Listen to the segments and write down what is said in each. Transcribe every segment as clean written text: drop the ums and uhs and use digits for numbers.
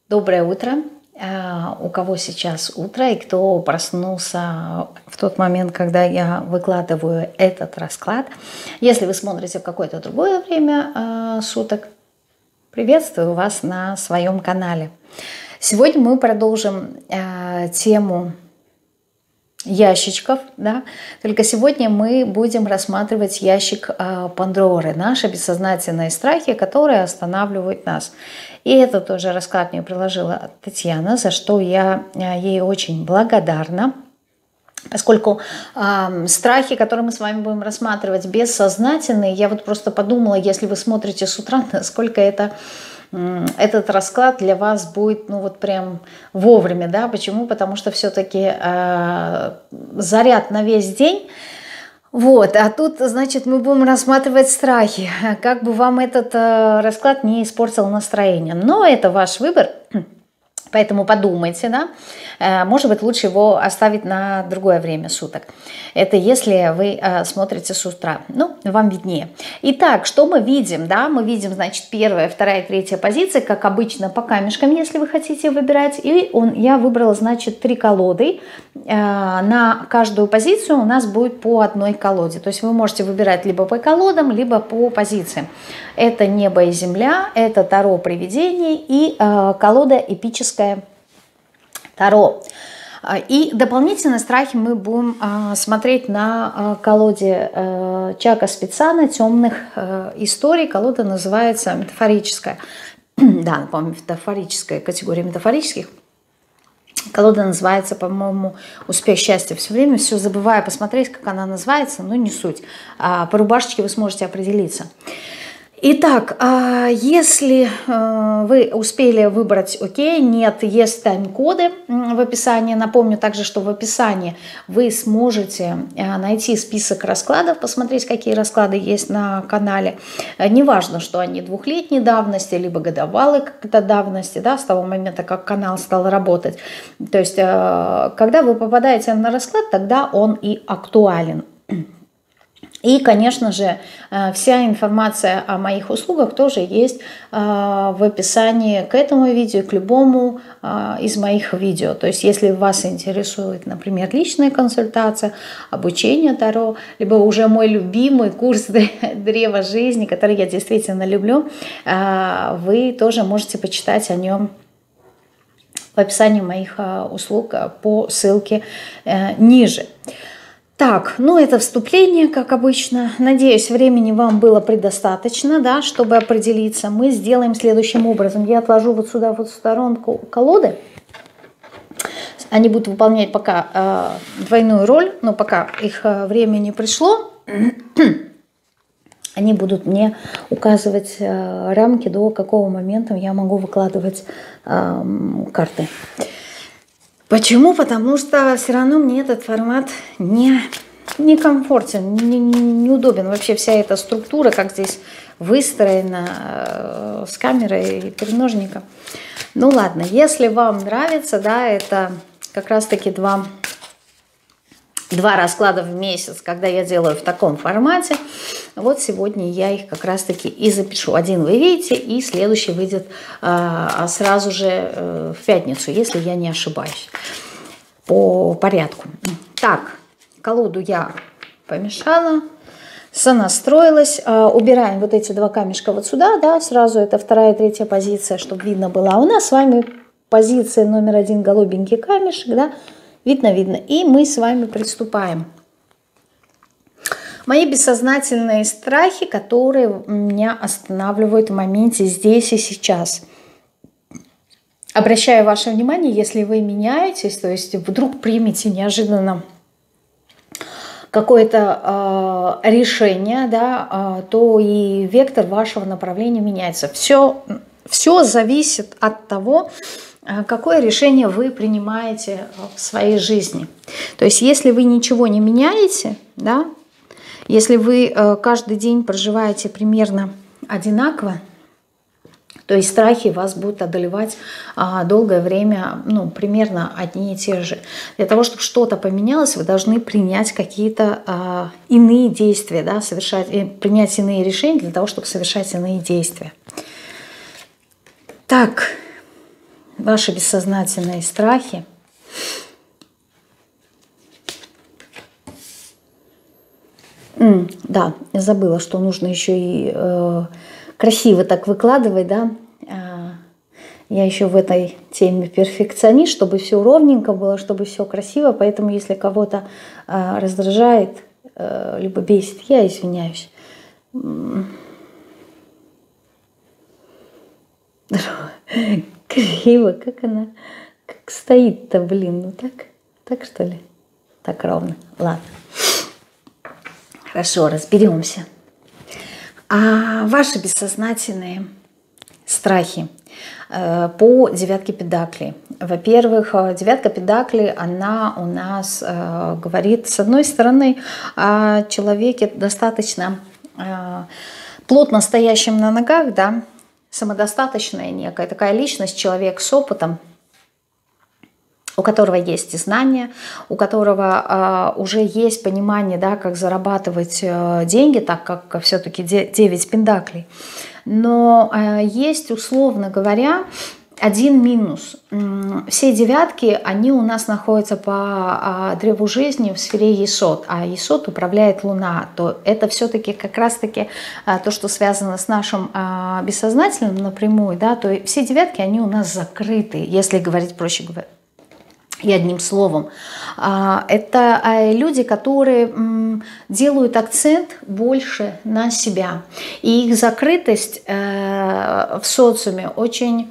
Доброе утро. У кого сейчас утро и кто проснулся в тот момент, когда я выкладываю этот расклад. Если вы смотрите в какое-то другое время суток, приветствую вас на своем канале. Сегодня мы продолжим тему ящичков, да? Только сегодня мы будем рассматривать ящик Пандоры, наши бессознательные страхи, которые останавливают нас. И это тоже расклад мне приложила Татьяна, за что я ей очень благодарна, поскольку страхи, которые мы с вами будем рассматривать, бессознательные, я вот просто подумала, если вы смотрите с утра, насколько этот расклад для вас будет, ну вот прям вовремя, да, почему? Потому что все-таки заряд на весь день, вот, а тут, значит, мы будем рассматривать страхи, как бы вам этот расклад не испортил настроение, но это ваш выбор. Поэтому подумайте, да, может быть, лучше его оставить на другое время суток. Это если вы смотрите с утра, ну, вам виднее. Итак, что мы видим, да, мы видим, значит, первая, вторая, третья позиция, как обычно, по камешкам, если вы хотите выбирать. И я выбрала, значит, 3 колоды. На каждую позицию у нас будет по одной колоде. То есть вы можете выбирать либо по колодам, либо по позициям. Это небо и земля, это Таро привидений и колода эпическая Таро. И дополнительно страхи мы будем смотреть на колоде Чака Спицана «Темных историй». Колода называется метафорическая. Да, по-моему, метафорическая, категория метафорических. Колода называется, по-моему, «Успех, счастье». Все время все забываю посмотреть, как она называется, но не суть. По рубашечке вы сможете определиться. Итак, если вы успели выбрать ОК, нет, есть тайм-коды в описании. Напомню также, что в описании вы сможете найти список раскладов, посмотреть, какие расклады есть на канале. Неважно, что они 2-летней давности, либо годовалой как-то давности, да, с того момента, как канал стал работать. То есть, когда вы попадаете на расклад, тогда он и актуален. И, конечно же, вся информация о моих услугах тоже есть в описании к этому видео, к любому из моих видео. То есть, если вас интересует, например, личная консультация, обучение Таро, либо уже мой любимый курс «Древо жизни», который я действительно люблю, вы тоже можете почитать о нем в описании моих услуг по ссылке ниже. Так, ну это вступление, как обычно. Надеюсь, времени вам было предостаточно, да, чтобы определиться. Мы сделаем следующим образом. Я отложу вот сюда, вот в сторонку колоды. Они будут выполнять пока двойную роль, но пока их время не пришло, они будут мне указывать рамки, до какого момента я могу выкладывать карты. Почему? Потому что все равно мне этот формат не комфортен, не удобен. Вообще вся эта структура, как здесь выстроена с камерой и треножником. Ну ладно, если вам нравится, да, это как раз-таки два расклада в месяц, когда я делаю в таком формате. Вот сегодня я их как раз-таки и запишу. Один вы видите, и следующий выйдет сразу же в пятницу, если я не ошибаюсь. По порядку. Так, колоду я помешала, сонастроилась. Убираем вот эти 2 камешка вот сюда, да, сразу это вторая и третья позиция, чтобы видно было. А у нас с вами позиция номер 1, голубенький камешек, да, видно. И мы с вами приступаем. Мои бессознательные страхи, которые меня останавливают в моменте здесь и сейчас. Обращаю ваше внимание, если вы меняетесь, то есть вдруг примете неожиданно какое-то решение, да, то и вектор вашего направления меняется. Все зависит от того, какое решение вы принимаете в своей жизни. То есть если вы ничего не меняете, да, если вы каждый день проживаете примерно одинаково, то есть страхи вас будут одолевать долгое время, ну, примерно одни и те же. Для того, чтобы что-то поменялось, вы должны принять какие-то иные действия, да, принять иные решения для того, чтобы совершать иные действия. Так, ваши бессознательные страхи. Да, я забыла, что нужно еще и красиво так выкладывать, да. Я еще в этой теме перфекционист, чтобы все ровненько было, чтобы все красиво. Поэтому, если кого-то раздражает, либо бесит, я извиняюсь. Криво, как она, как стоит-то, блин, ну так что ли? Так ровно, ладно. Хорошо, разберемся. А ваши бессознательные страхи по девятке педаклей. Во-первых, девятка педаклей, она у нас говорит, с одной стороны, о человеке достаточно плотно стоящем на ногах, да, самодостаточная некая такая личность, человек с опытом, у которого есть и знания, у которого уже есть понимание, да, как зарабатывать деньги, так как все-таки 9 пентаклей. Но есть, условно говоря, один минус. Все девятки, они у нас находятся по древу жизни в сфере Есод, а Есод управляет Луна. То это все-таки как раз-таки то, что связано с нашим бессознательным напрямую, да, то все девятки, они у нас закрыты, если говорить проще говоря. И одним словом, это люди, которые делают акцент больше на себя. И их закрытость в социуме очень...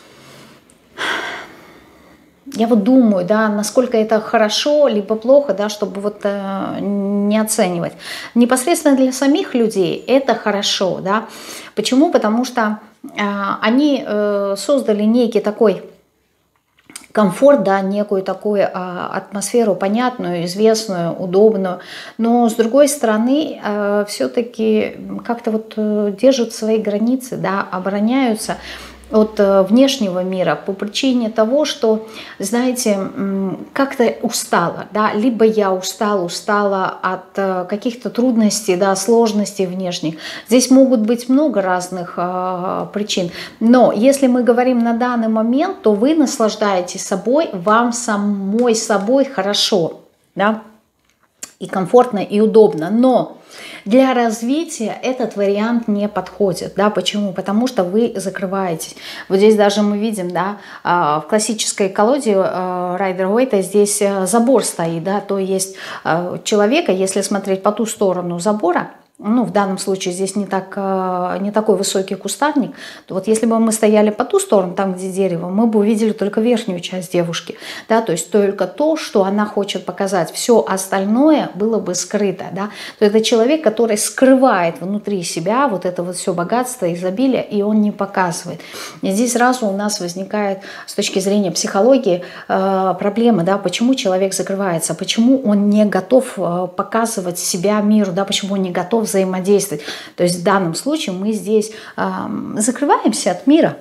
Я вот думаю, да, насколько это хорошо, либо плохо, да, чтобы вот не оценивать. Непосредственно для самих людей это хорошо, да. Почему? Потому что они создали некий такой... комфорт, да, некую такую атмосферу понятную, известную, удобную, но с другой стороны все-таки как-то вот держат свои границы, да, обороняются от внешнего мира по причине того, что, знаете, как-то устала, да, либо я устала от каких-то трудностей, да, сложностей внешних. Здесь могут быть много разных причин, но если мы говорим на данный момент, то вы наслаждаетесь собой, вам самой собой хорошо, да, и комфортно, и удобно, но для развития этот вариант не подходит. Да? Почему? Потому что вы закрываетесь. Вот здесь даже мы видим, да, в классической колоде Райдер-Уэйта здесь забор стоит. Да? То есть человека, если смотреть по ту сторону забора, ну, в данном случае здесь не такой высокий кустарник, то вот если бы мы стояли по ту сторону, там, где дерево, мы бы увидели только верхнюю часть девушки, да, то есть только то, что она хочет показать, все остальное было бы скрыто, да, то это человек, который скрывает внутри себя вот это вот все богатство, изобилие, и он не показывает. И здесь сразу у нас возникает с точки зрения психологии проблема, да, почему человек закрывается, почему он не готов показывать себя миру, да, почему он не готов взаимодействовать. То есть в данном случае мы здесь закрываемся от мира.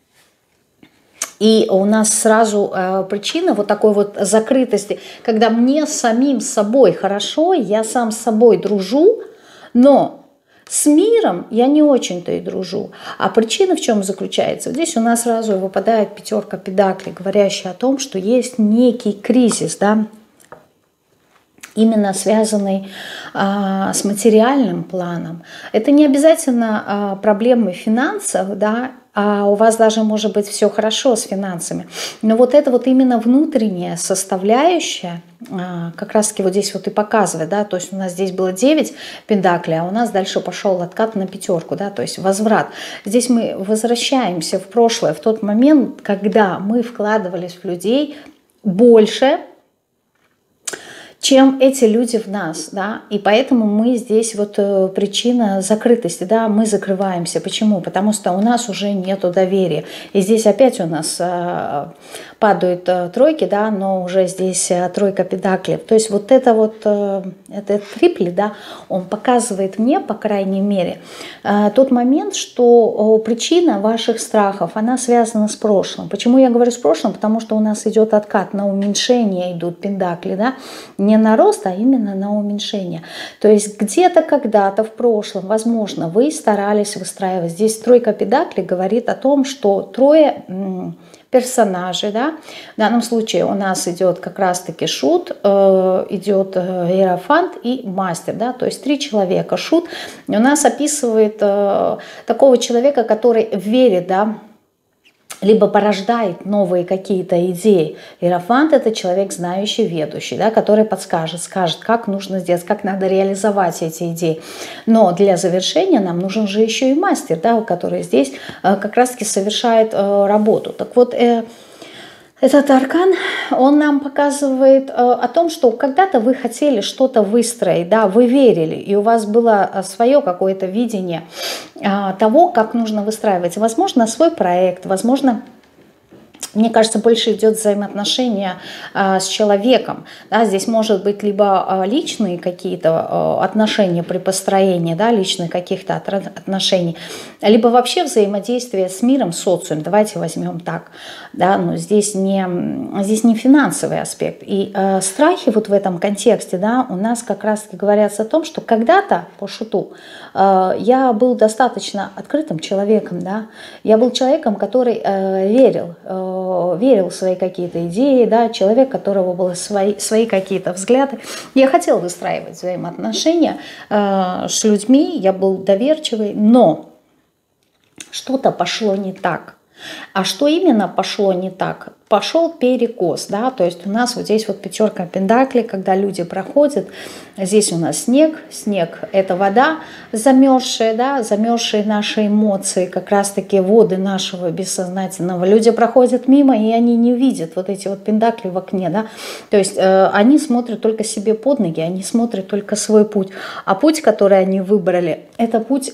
И у нас сразу причина вот такой вот закрытости, когда мне самим собой хорошо, я сам с собой дружу, но с миром я не очень-то и дружу. А причина в чем заключается? Вот здесь у нас сразу выпадает пятерка педаклей, говорящая о том, что есть некий кризис, да, именно связанный с материальным планом. Это не обязательно проблемы финансов, да, а у вас даже может быть все хорошо с финансами. Но вот это вот именно внутренняя составляющая, как раз таки вот здесь вот и показывает, да, то есть у нас здесь было 9 пентаклей, а у нас дальше пошел откат на пятерку, да, то есть возврат. Здесь мы возвращаемся в прошлое, в тот момент, когда мы вкладывались в людей больше, чем эти люди в нас, да, и поэтому мы здесь вот причина закрытости, да, мы закрываемся. Почему? Потому что у нас уже нету доверия. И здесь опять у нас падают тройки, да, но уже здесь тройка педаклей. То есть вот это вот, этот трипли, да, он показывает мне, по крайней мере, тот момент, что причина ваших страхов, она связана с прошлым. Почему я говорю с прошлым? Потому что у нас идет откат, на уменьшение идут педакли, да, не на рост, а именно на уменьшение. То есть где-то когда-то в прошлом, возможно, вы старались выстраивать. Здесь тройка педаклей говорит о том, что трое персонажи, да. В данном случае у нас идет как раз-таки шут, идет иерофант и мастер, да, то есть 3 человека. Шут у нас описывает такого человека, который верит, да, либо порождает новые какие-то идеи. Иерофант — это человек знающий, ведущий, да, который подскажет, скажет, как нужно сделать, как надо реализовать эти идеи. Но для завершения нам нужен же еще и мастер, да, который здесь как раз-таки совершает работу. Так вот, этот аркан, он нам показывает о том, что когда-то вы хотели что-то выстроить, да, вы верили, и у вас было свое какое-то видение того, как нужно выстраивать. Возможно, свой проект, возможно, мне кажется, больше идет взаимоотношения с человеком. Да, здесь может быть либо личные какие-то отношения при построении, да, личных каких-то отношений, либо вообще взаимодействие с миром, социумом. Давайте возьмем так. Да, но здесь не финансовый аспект. И страхи вот в этом контексте, да, у нас как раз-таки говорят о том, что когда-то, по шуту, я был достаточно открытым человеком. Да? Я был человеком, который верил в свои какие-то идеи, да, человек, у которого были свои какие-то взгляды. Я хотела выстраивать взаимоотношения с людьми, я был доверчивый, но что-то пошло не так. А что именно пошло не так? Пошел перекос, да, то есть у нас вот здесь вот 5 пентаклей, когда люди проходят, здесь у нас снег, это вода замерзшая, да, замерзшие наши эмоции, как раз-таки воды нашего бессознательного. Люди проходят мимо, и они не видят вот эти вот пентакли в окне, да, то есть они смотрят только себе под ноги, они смотрят только свой путь, а путь, который они выбрали, это путь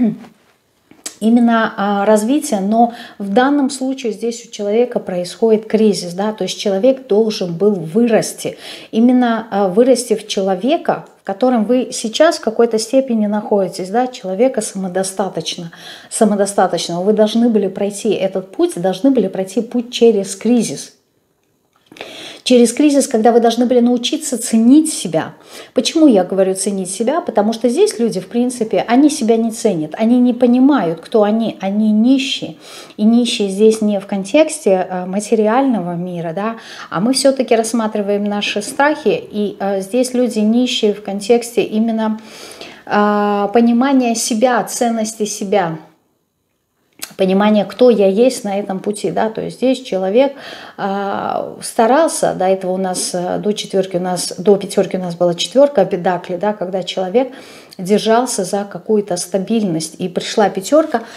именно развития, но в данном случае здесь у человека происходит кризис, да, то есть человек должен был вырасти, именно вырасти в человека, в котором вы сейчас в какой-то степени находитесь, да, человека самодостаточного. Вы должны были пройти этот путь, должны были пройти путь через кризис. Через кризис, когда вы должны были научиться ценить себя. Почему я говорю ценить себя? Потому что здесь люди, в принципе, они себя не ценят, они не понимают, кто они нищие. И нищие здесь не в контексте материального мира, да, а мы все-таки рассматриваем наши страхи, и здесь люди нищие в контексте именно понимания себя, ценности себя. Понимание, кто я есть на этом пути, да, то есть здесь человек старался, до этого у нас до 5 у нас была 4 пентаклей, да, когда человек держался за какую-то стабильность, и пришла 5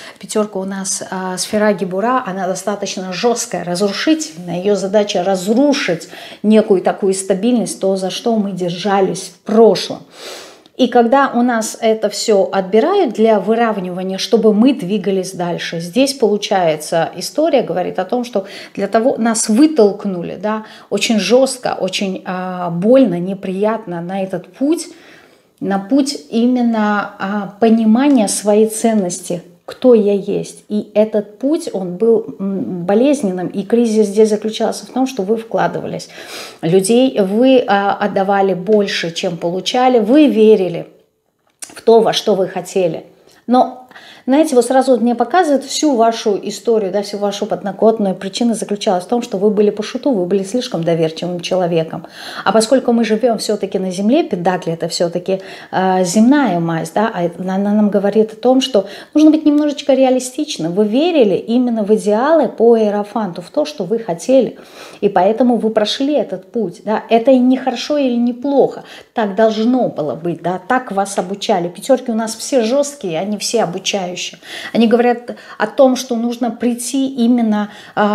у нас сфера Гибура, она достаточно жесткая, разрушительная, ее задача разрушить некую такую стабильность, то, за что мы держались в прошлом. И когда у нас это все отбирают для выравнивания, чтобы мы двигались дальше, здесь получается история говорит о том, что для того нас вытолкнули, да, очень жестко, очень больно, неприятно на этот путь, на путь именно понимания своей ценности, кто я есть. И этот путь, он был болезненным, и кризис здесь заключался в том, что вы вкладывались. Людей вы отдавали больше, чем получали, вы верили в то, во что вы хотели. Но, знаете, вот сразу мне показывает всю вашу историю, да, всю вашу подноготную. Причина заключалась в том, что вы были по шуту, вы были слишком доверчивым человеком. А поскольку мы живем все-таки на Земле, пентакли — это все-таки земная мазь, да, она нам говорит о том, что нужно быть немножечко реалистичным. Вы верили именно в идеалы по иерофанту, в то, что вы хотели. И поэтому вы прошли этот путь. Да. Это и не хорошо или не плохо. Так должно было быть, да, так вас обучали. 5 у нас все жесткие, они все обучающие. Они говорят о том, что нужно прийти именно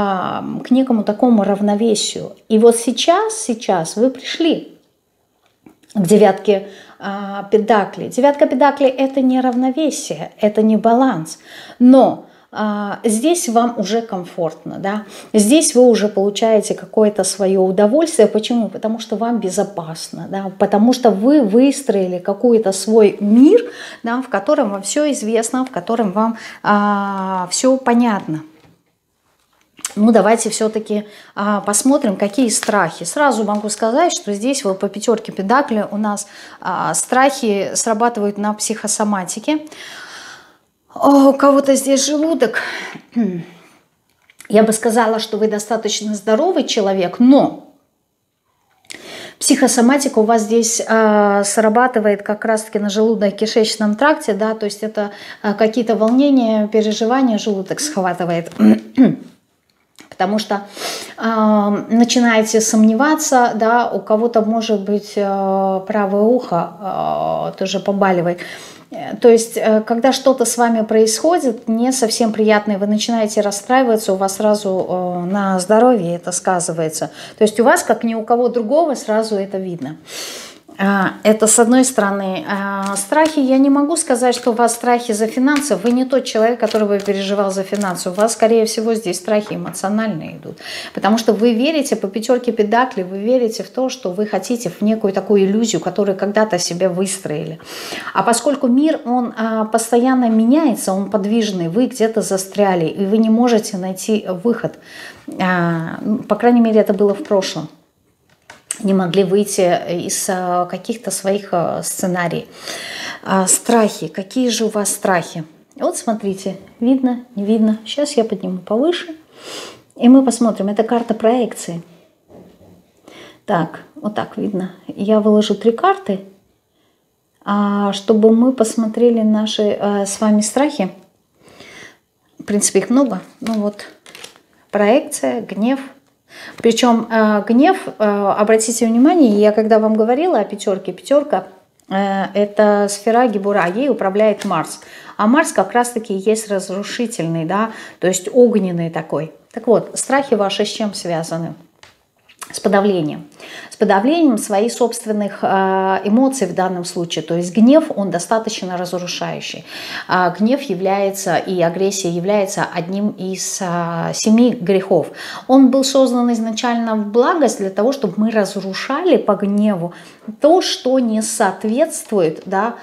к некому такому равновесию. И вот сейчас вы пришли к 9 пентаклей. 9 пентаклей — это не равновесие, это не баланс. Но здесь вам уже комфортно, да? Здесь вы уже получаете какое-то свое удовольствие. Почему? Потому что вам безопасно, да? Потому что вы выстроили какой-то свой мир, да, в котором вам все известно, в котором вам все понятно. Ну, давайте все-таки посмотрим, какие страхи. Сразу могу сказать, что здесь вот по 5 пентаклей у нас страхи срабатывают на психосоматике. У кого-то здесь желудок Я бы сказала, что вы достаточно здоровый человек, но психосоматика у вас здесь срабатывает как раз-таки на желудочно-кишечном тракте, да, то есть это какие-то волнения, переживания, желудок схватывает. Потому что начинаете сомневаться, да, у кого-то может быть правое ухо тоже побаливает. То есть, когда что-то с вами происходит, не совсем приятное, вы начинаете расстраиваться, у вас сразу на здоровье это сказывается. То есть у вас, как ни у кого другого, сразу это видно. Это с одной стороны. Страхи, я не могу сказать, что у вас страхи за финансы. Вы не тот человек, который бы переживал за финансы. У вас, скорее всего, здесь страхи эмоциональные идут. Потому что вы верите по пятерке педаклей, вы верите в то, что вы хотите в некую такую иллюзию, которую когда-то себе выстроили. А поскольку мир, он постоянно меняется, он подвижный, вы где-то застряли, и вы не можете найти выход. По крайней мере, это было в прошлом. Не могли выйти из каких-то своих сценариев. Страхи. Какие же у вас страхи? Вот смотрите, видно, не видно. Сейчас я подниму повыше, и мы посмотрим. Это карта проекции. Так, вот так видно. Я выложу 3 карты, чтобы мы посмотрели наши с вами страхи. В принципе, их много. Ну вот, проекция, гнев. Причем гнев, обратите внимание, я когда вам говорила о пятерке, пятерка это сфера Гибура, ей управляет Марс. А Марс как раз-таки есть разрушительный, да, то есть огненный такой. Так вот, страхи ваши с чем связаны? С подавлением. С подавлением своих собственных эмоций в данном случае. То есть гнев, он достаточно разрушающий. Гнев является, и агрессия является одним из 7 грехов. Он был создан изначально в благость для того, чтобы мы разрушали по гневу то, что не соответствует, да,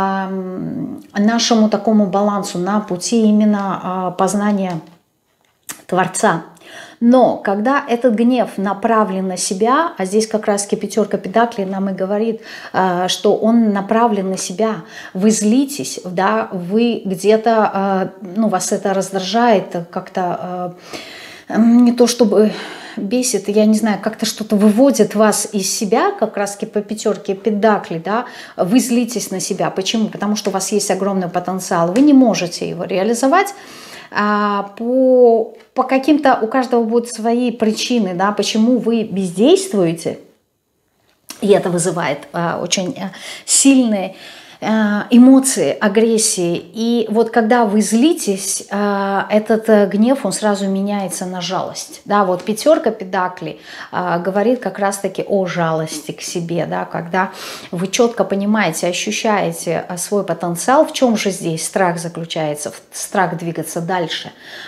нашему такому балансу на пути именно познания Творца. Но когда этот гнев направлен на себя, а здесь как раз пятерка педаклей нам и говорит, что он направлен на себя, вы злитесь, да, вы где-то, ну, вас это раздражает, как-то не то чтобы бесит, я не знаю, как-то что-то выводит вас из себя, как раз по пятерке педаклей, да, вы злитесь на себя. Почему? Потому что у вас есть огромный потенциал, вы не можете его реализовать. По каким-то, у каждого будут свои причины, да, почему вы бездействуете, и это вызывает очень сильные эмоции, агрессии. И вот когда вы злитесь, этот гнев, он сразу меняется на жалость. Да, вот пятерка педаклей говорит как раз-таки о жалости к себе, да, когда вы четко понимаете, ощущаете свой потенциал. В чем же здесь страх заключается? Страх двигаться дальше,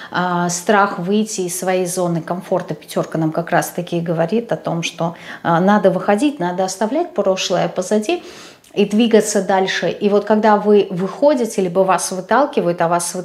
страх выйти из своей зоны комфорта. Пятерка нам как раз-таки говорит о том, что надо выходить, надо оставлять прошлое позади и двигаться дальше. И вот когда вы выходите, либо вас выталкивают,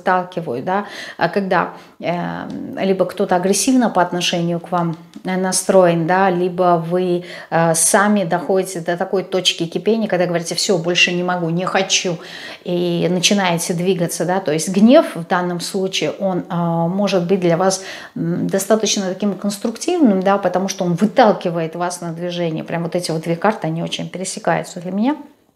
да, когда либо кто-то агрессивно по отношению к вам настроен, да, либо вы сами доходите до такой точки кипения, когда говорите: все, больше не могу, не хочу, и начинаете двигаться, да, то есть гнев в данном случае, он может быть для вас достаточно таким конструктивным, да, потому что он выталкивает вас на движение. Прям вот эти вот 2 карты, они очень пересекаются для меня.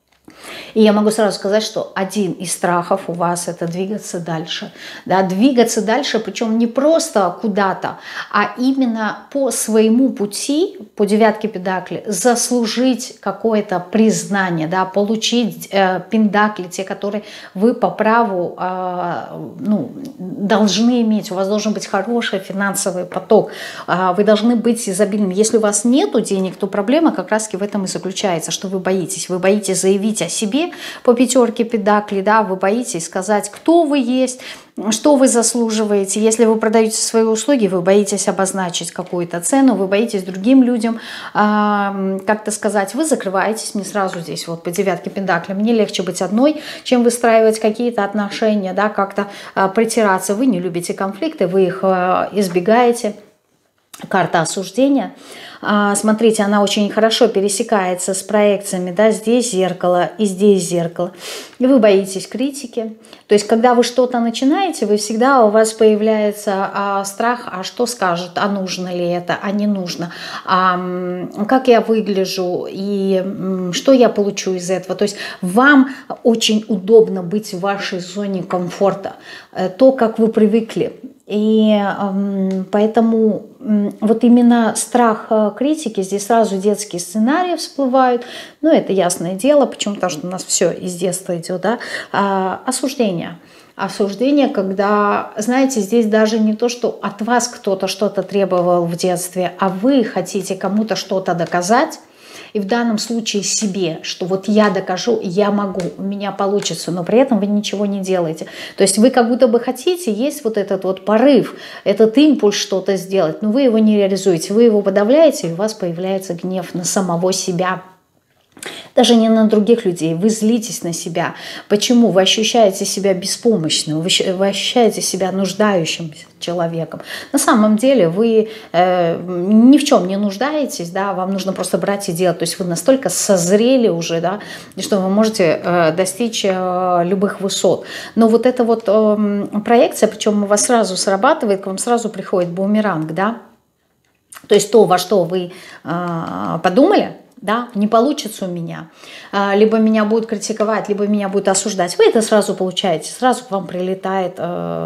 И я могу сразу сказать, что один из страхов у вас — это двигаться дальше. Да, двигаться дальше, причем не просто куда-то, а именно по своему пути, по 9 педакли, заслужить какое-то признание, да, получить пендакли, те, которые вы по праву ну, должны иметь. У вас должен быть хороший финансовый поток, вы должны быть изобильными. Если у вас нет денег, то проблема как раз-таки в этом и заключается, что вы боитесь заявить о себе по 5 педаклей, да, вы боитесь сказать, кто вы есть, что вы заслуживаете. Если вы продаете свои услуги, вы боитесь обозначить какую-то цену, вы боитесь другим людям как-то сказать, вы закрываетесь. Мне сразу здесь вот по 9 педаклям, мне легче быть одной, чем выстраивать какие-то отношения, да, как-то притираться. Вы не любите конфликты, вы их избегаете. карта осуждения. Смотрите, она очень хорошо пересекается с проекциями, да, здесь зеркало и здесь зеркало. И вы боитесь критики. То есть, когда вы что-то начинаете, вы всегда, у вас появляется страх, а что скажут, а нужно ли это, а не нужно, как я выгляжу и что я получу из этого. То есть, вам очень удобно быть в вашей зоне комфорта, то, как вы привыкли. И поэтому вот именно страх критики, здесь сразу детские сценарии всплывают. Ну, это ясное дело. Почему? Потому что у нас все из детства идет, да? Осуждение. Осуждение, когда, знаете, здесь даже не то, что от вас кто-то что-то требовал в детстве, а вы хотите кому-то что-то доказать. И в данном случае себе, что вот я докажу, я могу, у меня получится, но при этом вы ничего не делаете. То есть вы как будто бы хотите, есть вот этот вот порыв, этот импульс что-то сделать, но вы его не реализуете, вы его подавляете, и у вас появляется гнев на самого себя. Даже не на других людей, вы злитесь на себя. Почему? Вы ощущаете себя беспомощным, вы ощущаете себя нуждающимся человеком. На самом деле вы ни в чем не нуждаетесь, да, вам нужно просто брать и делать. То есть вы настолько созрели уже, да, что вы можете достичь любых высот. Но вот эта вот проекция, причем у вас сразу срабатывает, к вам сразу приходит бумеранг, да. То есть то, во что вы подумали, да, не получится у меня, либо меня будут критиковать, либо меня будут осуждать, вы это сразу получаете, сразу к вам прилетает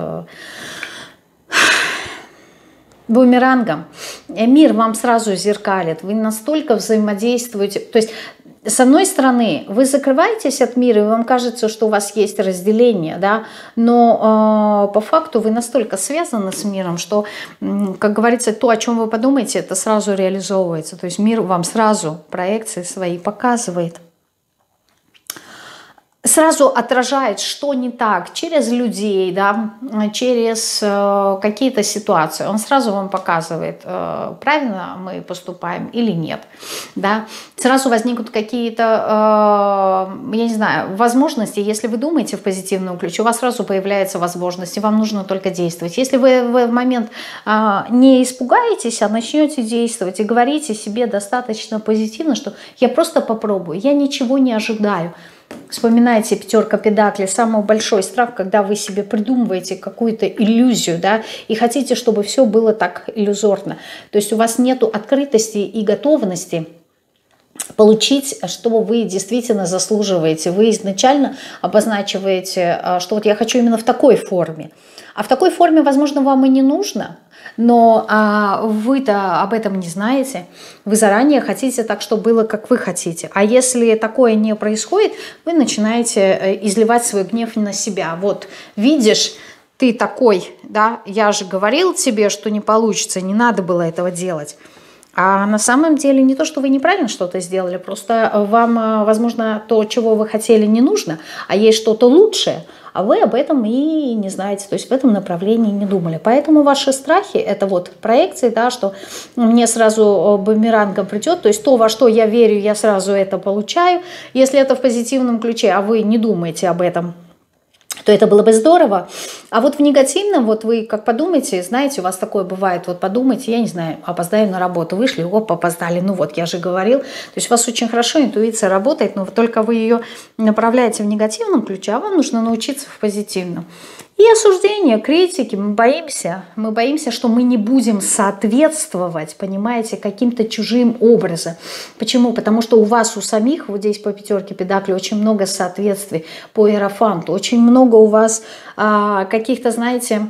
бумерангом. Мир вам сразу зеркалит, вы настолько взаимодействуете, то есть с одной стороны, вы закрываетесь от мира, и вам кажется, что у вас есть разделение, да, но по факту вы настолько связаны с миром, что, как говорится, то, о чем вы подумаете, это сразу реализовывается. То есть мир вам сразу проекции свои показывает. Сразу отражает, что не так, через людей, да, через какие-то ситуации. Он сразу вам показывает, правильно мы поступаем или нет. Да. Сразу возникнут какие-то, я не знаю, возможности. Если вы думаете в позитивном ключе, у вас сразу появляются возможности, вам нужно только действовать. Если вы в момент не испугаетесь, а начнете действовать и говорите себе достаточно позитивно, что я просто попробую, я ничего не ожидаю. Вспоминайте пятерка педаклей, самый большой страх, когда вы себе придумываете какую-то иллюзию, да, и хотите, чтобы все было так иллюзорно. То есть у вас нету открытости и готовности получить, что вы действительно заслуживаете. Вы изначально обозначиваете, что вот я хочу именно в такой форме. А в такой форме, возможно, вам и не нужно, но вы-то об этом не знаете. Вы заранее хотите так, чтобы было, как вы хотите. А если такое не происходит, вы начинаете изливать свой гнев на себя. Вот, видишь, ты такой, да, я же говорил тебе, что не получится, не надо было этого делать. А на самом деле не то, что вы неправильно что-то сделали, просто вам, возможно, то, чего вы хотели, не нужно, а есть что-то лучшее, а вы об этом и не знаете, то есть в этом направлении не думали. Поэтому ваши страхи – это вот проекции, да, что мне сразу бумерангом придет, то есть то, во что я верю, я сразу это получаю. Если это в позитивном ключе, а вы не думаете об этом, то это было бы здорово. А вот в негативном, вот вы как подумайте, знаете, у вас такое бывает, вот подумайте, я не знаю, опоздаю на работу, вышли, оп, опоздали, ну вот, я же говорил. То есть у вас очень хорошо интуиция работает, но только вы ее направляете в негативном ключе, а вам нужно научиться в позитивном. И осуждение, критики, мы боимся, что мы не будем соответствовать, понимаете, каким-то чужим образом. Почему? Потому что у вас, у самих, вот здесь по пятерке педаклей, очень много соответствий по иерофанту, очень много у вас каких-то, знаете,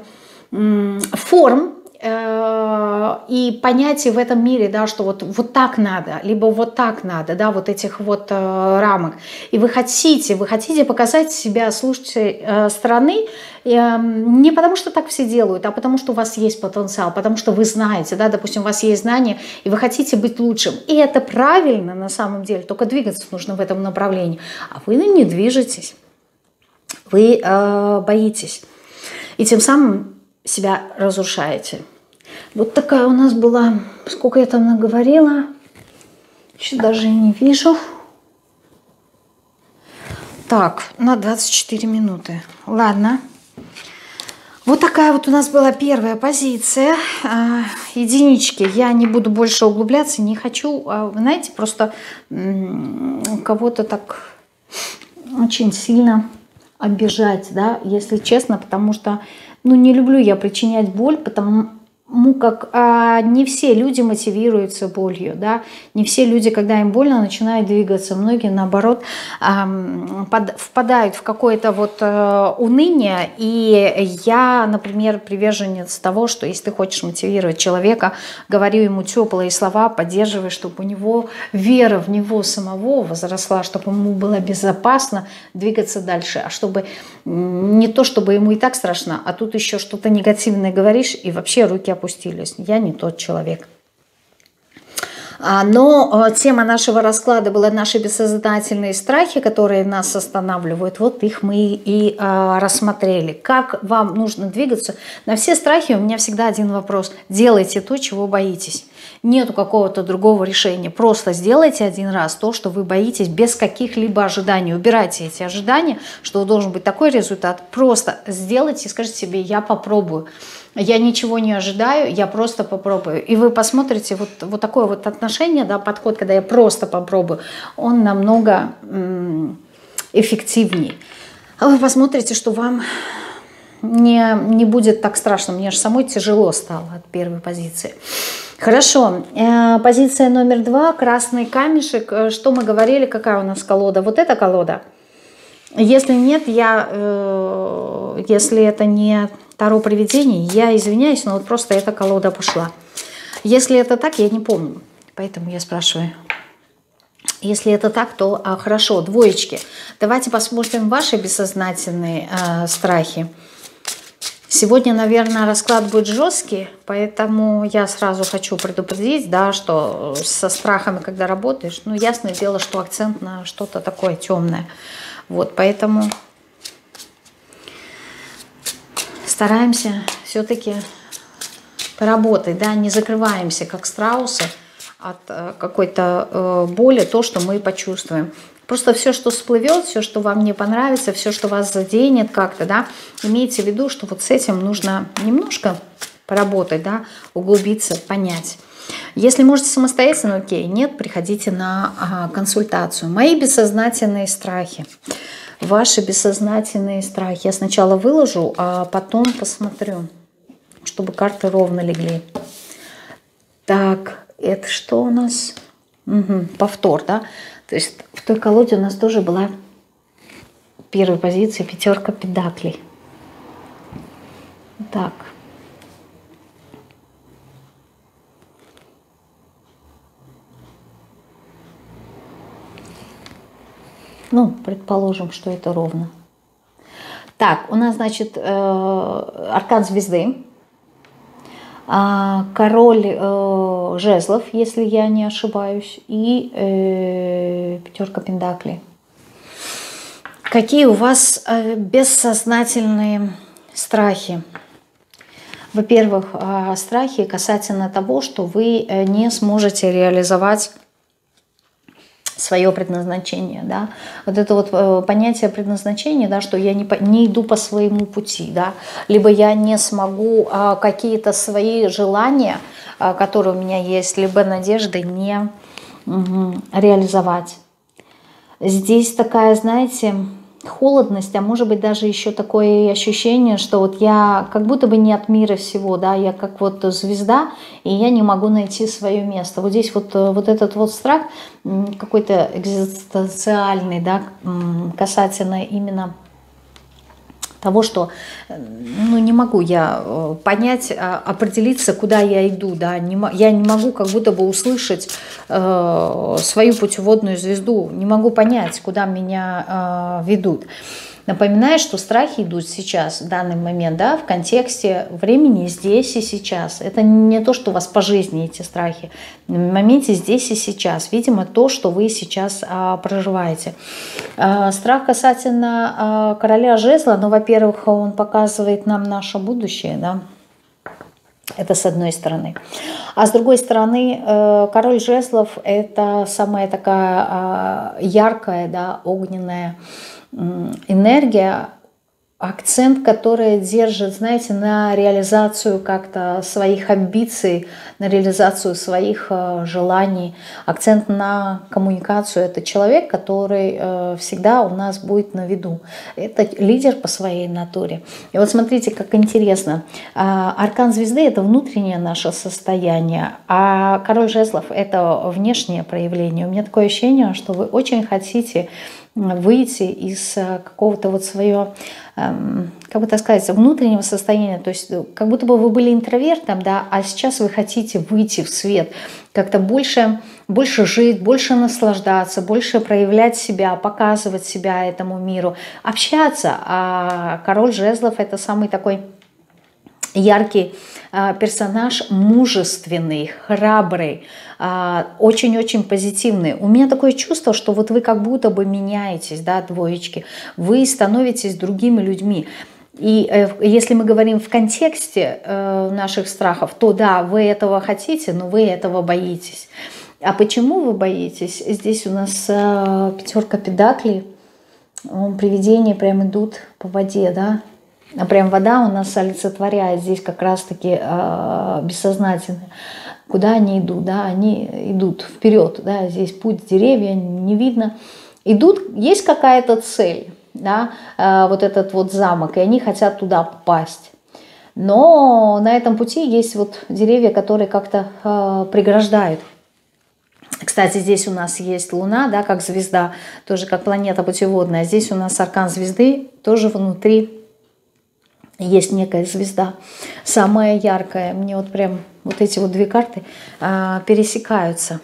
форм, и понятие в этом мире, да, что вот так надо, либо вот так надо, да, вот этих вот рамок. И вы хотите показать себя с лучшей стороны, не потому что так все делают, а потому что у вас есть потенциал, потому что вы знаете, да, допустим, у вас есть знания, и вы хотите быть лучшим. И это правильно на самом деле, только двигаться нужно в этом направлении. А вы не движетесь, вы боитесь. И тем самым себя разрушаете. Вот такая у нас была, сколько я там наговорила, еще даже не вижу. Так, на 24 минуты. Ладно. Вот такая вот у нас была первая позиция. Единички. Я не буду больше углубляться, не хочу, знаете, просто кого-то так очень сильно обижать, да, если честно, потому что, ну, не люблю я причинять боль, потому как не все люди мотивируются болью, да, не все люди, когда им больно, начинают двигаться, многие, наоборот, впадают в какое-то вот уныние, и я, например, приверженец того, что если ты хочешь мотивировать человека, говори ему теплые слова, поддерживай, чтобы у него вера в него самого возросла, чтобы ему было безопасно двигаться дальше, а чтобы не то, чтобы ему и так страшно, а тут еще что-то негативное говоришь, и вообще руки опустились. Я не тот человек. Но тема нашего расклада была наши бессознательные страхи, которые нас останавливают. Вот их мы и рассмотрели. Как вам нужно двигаться? На все страхи у меня всегда один вопрос. Делайте то, чего боитесь. Нету какого-то другого решения. Просто сделайте один раз то, что вы боитесь, без каких-либо ожиданий. Убирайте эти ожидания, что должен быть такой результат. Просто сделайте и скажите себе: я попробую. Я ничего не ожидаю, я просто попробую. И вы посмотрите, вот такое вот отношение, да, подход, когда я просто попробую, он намного эффективнее. А вы посмотрите, что вам не будет так страшно. Мне же самой тяжело стало от первой позиции. Хорошо, позиция номер 2, красный камешек. Что мы говорили, какая у нас колода? Вот эта колода. Если нет, если это не Таро привидений, я извиняюсь, но вот просто эта колода пошла. Если это так, я не помню, поэтому я спрашиваю. Если это так, то хорошо, двоечки. Давайте посмотрим ваши бессознательные страхи. Сегодня, наверное, расклад будет жесткий, поэтому я сразу хочу предупредить, да, что со страхами, когда работаешь, ну, ясное дело, что акцент на что-то такое темное. Вот, поэтому стараемся все-таки поработать, да, не закрываемся, как страусы, от какой-то боли, то, что мы почувствуем. Просто все, что всплывет, все, что вам не понравится, все, что вас заденет как-то, да, имейте в виду, что вот с этим нужно немножко поработать, да, углубиться, понять. Если можете самостоятельно, окей, нет, приходите на консультацию. Мои бессознательные страхи. Ваши бессознательные страхи. Я сначала выложу, а потом посмотрю, чтобы карты ровно легли. Так, это что у нас? Угу, повтор, да? То есть в той колоде у нас тоже была первая позиция пятерка педаклей. Так. Ну, предположим, что это ровно. Так, у нас, значит, аркан звезды, король жезлов, если я не ошибаюсь, и пятерка пентаклей. Какие у вас бессознательные страхи? Во-первых, страхи касательно того, что вы не сможете реализовать свое предназначение, да, вот это вот понятие предназначения, да, что я не иду по своему пути, да, либо я не смогу какие-то свои желания, которые у меня есть, либо надежды не реализовать. Здесь такая, знаете, холодность, а может быть даже еще такое ощущение, что вот я как будто бы не от мира всего, да, я как вот звезда, и я не могу найти свое место. Вот здесь вот этот вот страх какой-то экзистенциальный, да, касательно именно того, что, ну, не могу я понять, определиться, куда я иду, да, я не могу как будто бы услышать свою путеводную звезду, не могу понять, куда меня ведут. Напоминаю, что страхи идут сейчас, в данный момент, да, в контексте времени здесь и сейчас. Это не то, что у вас по жизни эти страхи. В моменте здесь и сейчас. Видимо, то, что вы сейчас проживаете. Страх касательно короля жезла, ну, во-первых, он показывает нам наше будущее, да. Это с одной стороны. А с другой стороны, король жезлов – это самая такая яркая, да, огненная энергия, акцент, который держит, знаете, на реализацию как-то своих амбиций, на реализацию своих желаний. Акцент на коммуникацию. Это человек, который всегда у нас будет на виду. Это лидер по своей натуре. И вот смотрите, как интересно. Аркан звезды — это внутреннее наше состояние, а король жезлов — это внешнее проявление. У меня такое ощущение, что вы очень хотите выйти из какого-то вот своего, как бы так сказать, внутреннего состояния. То есть как будто бы вы были интровертом, да, а сейчас вы хотите выйти в свет, как-то больше жить, больше наслаждаться, больше проявлять себя, показывать себя этому миру, общаться. А король жезлов — это самый такой яркий персонаж, мужественный, храбрый, очень-очень позитивный. У меня такое чувство, что вот вы как будто бы меняетесь, да, двоечки, вы становитесь другими людьми. И если мы говорим в контексте наших страхов, то да, вы этого хотите, но вы этого боитесь. А почему вы боитесь? Здесь у нас пятерка педаклей, привидения прям идут по воде, да. А прям вода у нас олицетворяет здесь как раз-таки бессознательное. Куда они идут? Да, они идут вперед. Да, здесь путь, деревья, не видно. Идут, есть какая-то цель, да, вот этот вот замок, и они хотят туда попасть. Но на этом пути есть вот деревья, которые как-то преграждают. Кстати, здесь у нас есть Луна, да, как звезда, тоже как планета путеводная. Здесь у нас аркан звезды, тоже внутри есть некая звезда, самая яркая. Мне вот прям вот эти вот две карты пересекаются.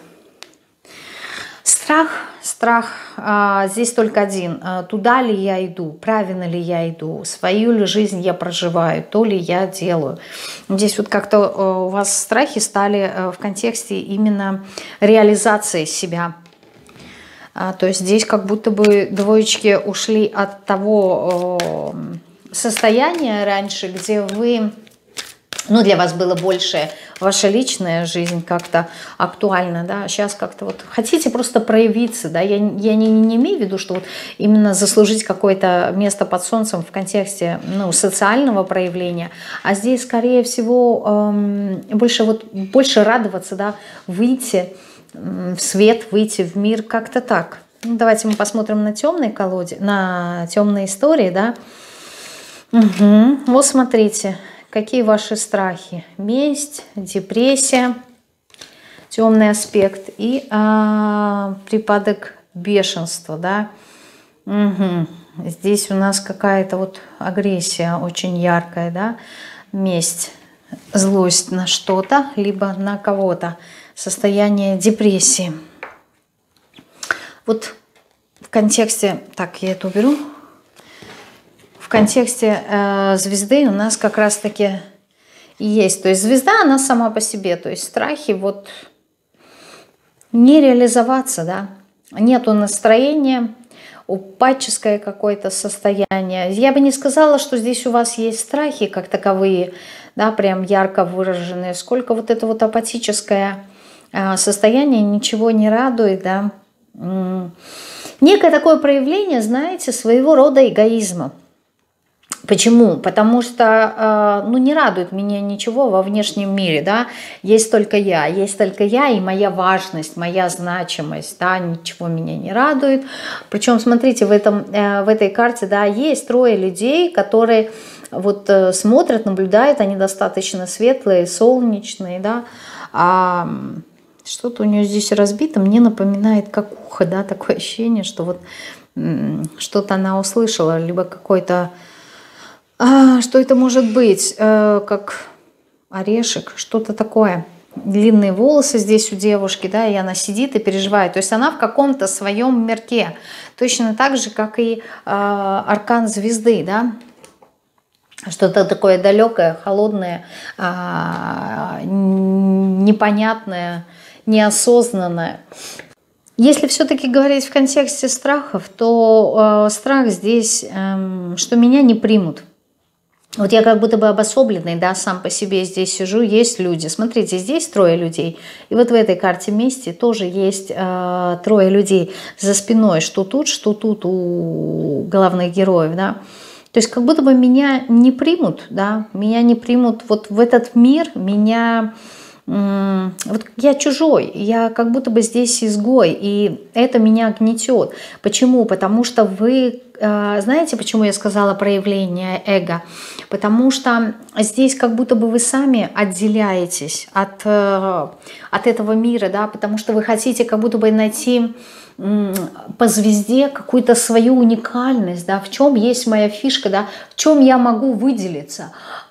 Страх, здесь только один. Туда ли я иду, правильно ли я иду, свою ли жизнь я проживаю, то ли я делаю. Здесь вот как-то у вас страхи стали в контексте именно реализации себя. То есть здесь как будто бы двоечки ушли от того состояние раньше, где вы, ну, для вас было больше ваша личная жизнь как-то актуальна, да, сейчас как-то вот хотите просто проявиться, да, я не имею в виду, что вот именно заслужить какое-то место под солнцем в контексте, ну, социального проявления, а здесь, скорее всего, больше радоваться, да, выйти в свет, выйти в мир, как-то так. Ну, давайте мы посмотрим на темные колоде, на темные истории, да. Угу. Вот смотрите, какие ваши страхи. Месть, депрессия, темный аспект и припадок бешенства, да. Угу. Здесь у нас какая-то вот агрессия очень яркая, да. Месть, злость на что-то, либо на кого-то. Состояние депрессии. Вот в контексте, так, я это уберу. В контексте звезды у нас как раз-таки есть. То есть звезда, она сама по себе. То есть страхи вот не реализоваться, да. Нету настроения, упадческое какое-то состояние. Я бы не сказала, что здесь у вас есть страхи как таковые, да, прям ярко выраженные. Сколько вот это вот апатическое состояние, ничего не радует, да. Некое такое проявление, знаете, своего рода эгоизма. Почему? Потому что, ну, не радует меня ничего во внешнем мире, да, есть только я и моя важность, моя значимость, да, ничего меня не радует. Причем, смотрите, в этой карте, да, есть трое людей, которые вот смотрят, наблюдают, они достаточно светлые, солнечные, да, а что-то у нее здесь разбито, мне напоминает как ухо, да, такое ощущение, что вот что-то она услышала, либо какой-то... что это может быть? Как орешек, что-то такое. Длинные волосы здесь у девушки, да, и она сидит и переживает. То есть она в каком-то своем мирке. Точно так же, как и аркан звезды, да. Что-то такое далекое, холодное, непонятное, неосознанное. Если все-таки говорить в контексте страхов, то страх здесь, что меня не примут. Вот я как будто бы обособленный, да, сам по себе здесь сижу, есть люди. Смотрите, здесь трое людей. И вот в этой карте мести тоже есть трое людей за спиной, что тут у главных героев, да. То есть как будто бы меня не примут, да, меня не примут вот в этот мир, меня... Вот я чужой, я как будто бы здесь изгой, и это меня гнетет. Почему? Потому что вы, знаете, почему я сказала проявление эго? Потому что здесь как будто бы вы сами отделяетесь от этого мира, да, потому что вы хотите как будто бы найти по звезде какую-то свою уникальность, да, в чем есть моя фишка, да, в чем я могу выделиться.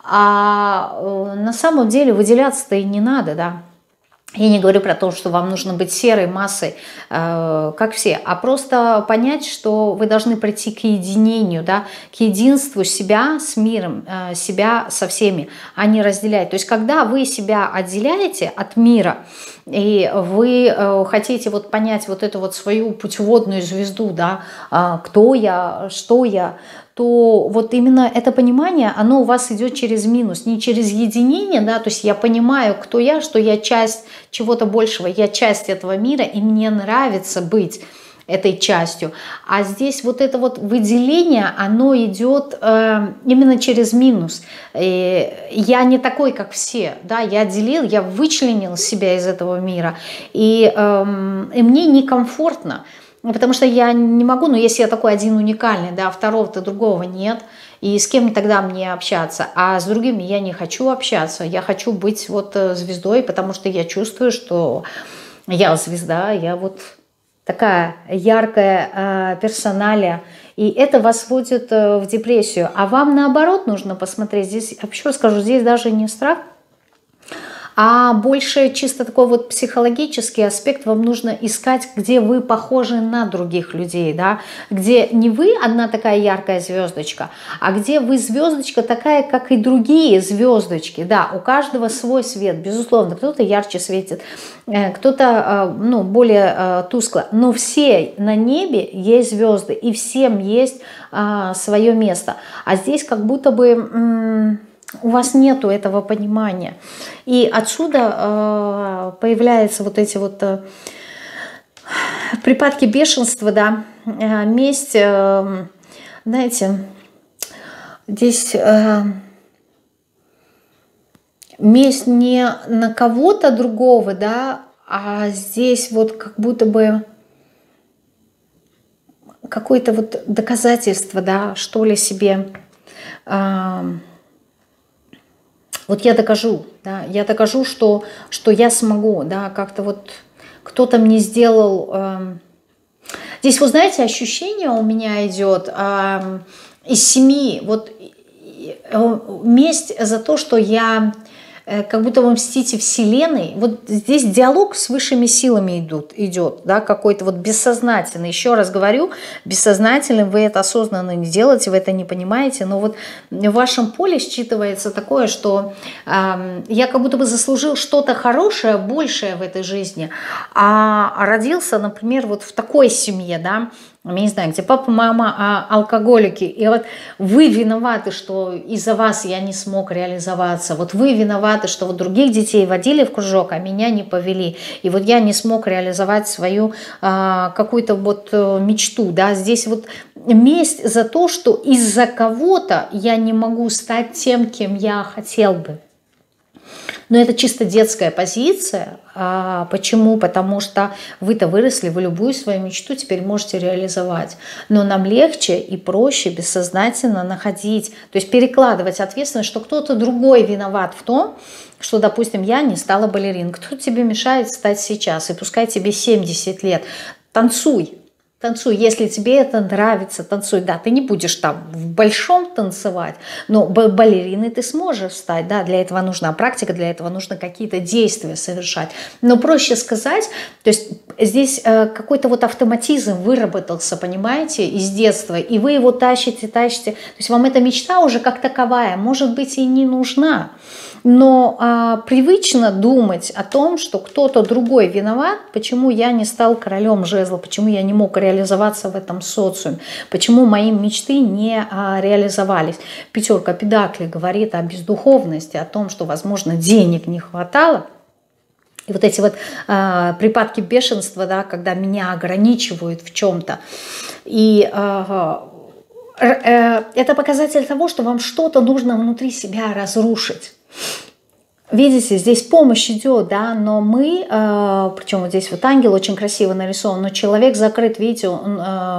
А на самом деле выделяться-то и не надо, да. Я не говорю про то, что вам нужно быть серой массой, как все, а просто понять, что вы должны прийти к единению, да, к единству себя с миром, себя со всеми, а не разделять. То есть когда вы себя отделяете от мира, и вы хотите вот понять вот эту вот свою путеводную звезду, да, кто я, что я, то вот именно это понимание, оно у вас идет через минус, не через единение, да, то есть я понимаю, кто я, что я часть чего-то большего, я часть этого мира, и мне нравится быть этой частью. А здесь вот это вот выделение, оно идет именно через минус. И я не такой, как все, да, я отделил, я вычленил себя из этого мира, и мне некомфортно. Потому что я не могу, но если я такой один уникальный, да, второго-то другого нет, и с кем тогда мне общаться? А с другими я не хочу общаться, я хочу быть вот звездой, потому что я чувствую, что я звезда, я вот такая яркая персоналия, и это вас вводит в депрессию. А вам наоборот нужно посмотреть, здесь, еще раз скажу, здесь даже не страх, а больше чисто такой вот психологический аспект. Вам нужно искать, где вы похожи на других людей, да, где не вы одна такая яркая звездочка, а где вы звездочка такая, как и другие звездочки, да, у каждого свой свет, безусловно, кто-то ярче светит, кто-то, ну, более тускло, но все на небе есть звезды, и всем есть свое место, а здесь как будто бы... у вас нету этого понимания. И отсюда появляются вот эти вот припадки бешенства, да, месть, знаете, здесь месть не на кого-то другого, да, а здесь вот как будто бы какое-то вот доказательство, да, что ли себе... Вот я докажу, да, я докажу, что я смогу, да, как-то вот кто-то мне сделал... Здесь, вы знаете, ощущение у меня идет из семьи, вот месть за то, что я как будто вы мстите вселенной. Вот здесь диалог с высшими силами идет, да, какой-то вот бессознательный. Еще раз говорю, бессознательный, вы это осознанно не делаете, вы это не понимаете, но вот в вашем поле считывается такое, что я как будто бы заслужил что-то хорошее, большее в этой жизни, а родился, например, вот в такой семье, да, я не знаю, где папа, мама алкоголики, и вот вы виноваты, что из-за вас я не смог реализоваться, вот вы виноваты, что вот других детей водили в кружок, а меня не повели, и вот я не смог реализовать свою какую-то вот мечту, да, здесь вот месть за то, что из-за кого-то я не могу стать тем, кем я хотел бы. Но это чисто детская позиция. Почему? Потому что вы-то выросли, вы любую свою мечту теперь можете реализовать. Но нам легче и проще бессознательно находить, то есть перекладывать ответственность, что кто-то другой виноват в том, что, допустим, я не стала балериной. Кто тебе мешает стать сейчас? И пускай тебе 70 лет. Танцуй. Танцуй, если тебе это нравится, танцуй. Да, ты не будешь там в большом танцевать, но балериной ты сможешь стать. Да, для этого нужна практика, для этого нужно какие-то действия совершать. Но проще сказать, то есть здесь какой-то вот автоматизм выработался, понимаете, из детства, и вы его тащите. То есть вам эта мечта уже как таковая, может быть, и не нужна. Но привычно думать о том, что кто-то другой виноват, почему я не стал королем жезла, почему я не мог реализоваться в этом социуме, почему мои мечты не реализовались. Пятерка педаклей говорит о бездуховности, о том, что, возможно, денег не хватало. И вот эти вот припадки бешенства, да, когда меня ограничивают в чем-то. И это показатель того, что вам что-то нужно внутри себя разрушить. Видите, здесь помощь идет, да, но мы, причем вот здесь вот ангел очень красиво нарисован, но человек закрыт, видите, он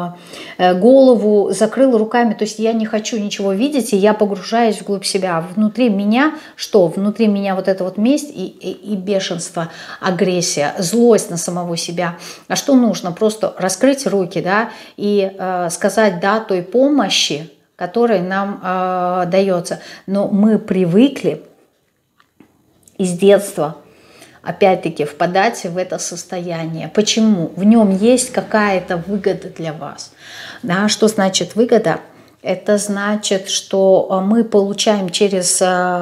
голову закрыл руками, то есть я не хочу ничего видеть, и я погружаюсь вглубь себя. Внутри меня что? Внутри меня вот эта вот месть и бешенство, агрессия, злость на самого себя. А что нужно? Просто раскрыть руки, да, и сказать да той помощи, которая нам дается. Но мы привыкли из детства, опять-таки, впадать в это состояние. Почему? В нем есть какая-то выгода для вас. Да, что значит выгода? Это значит, что мы получаем через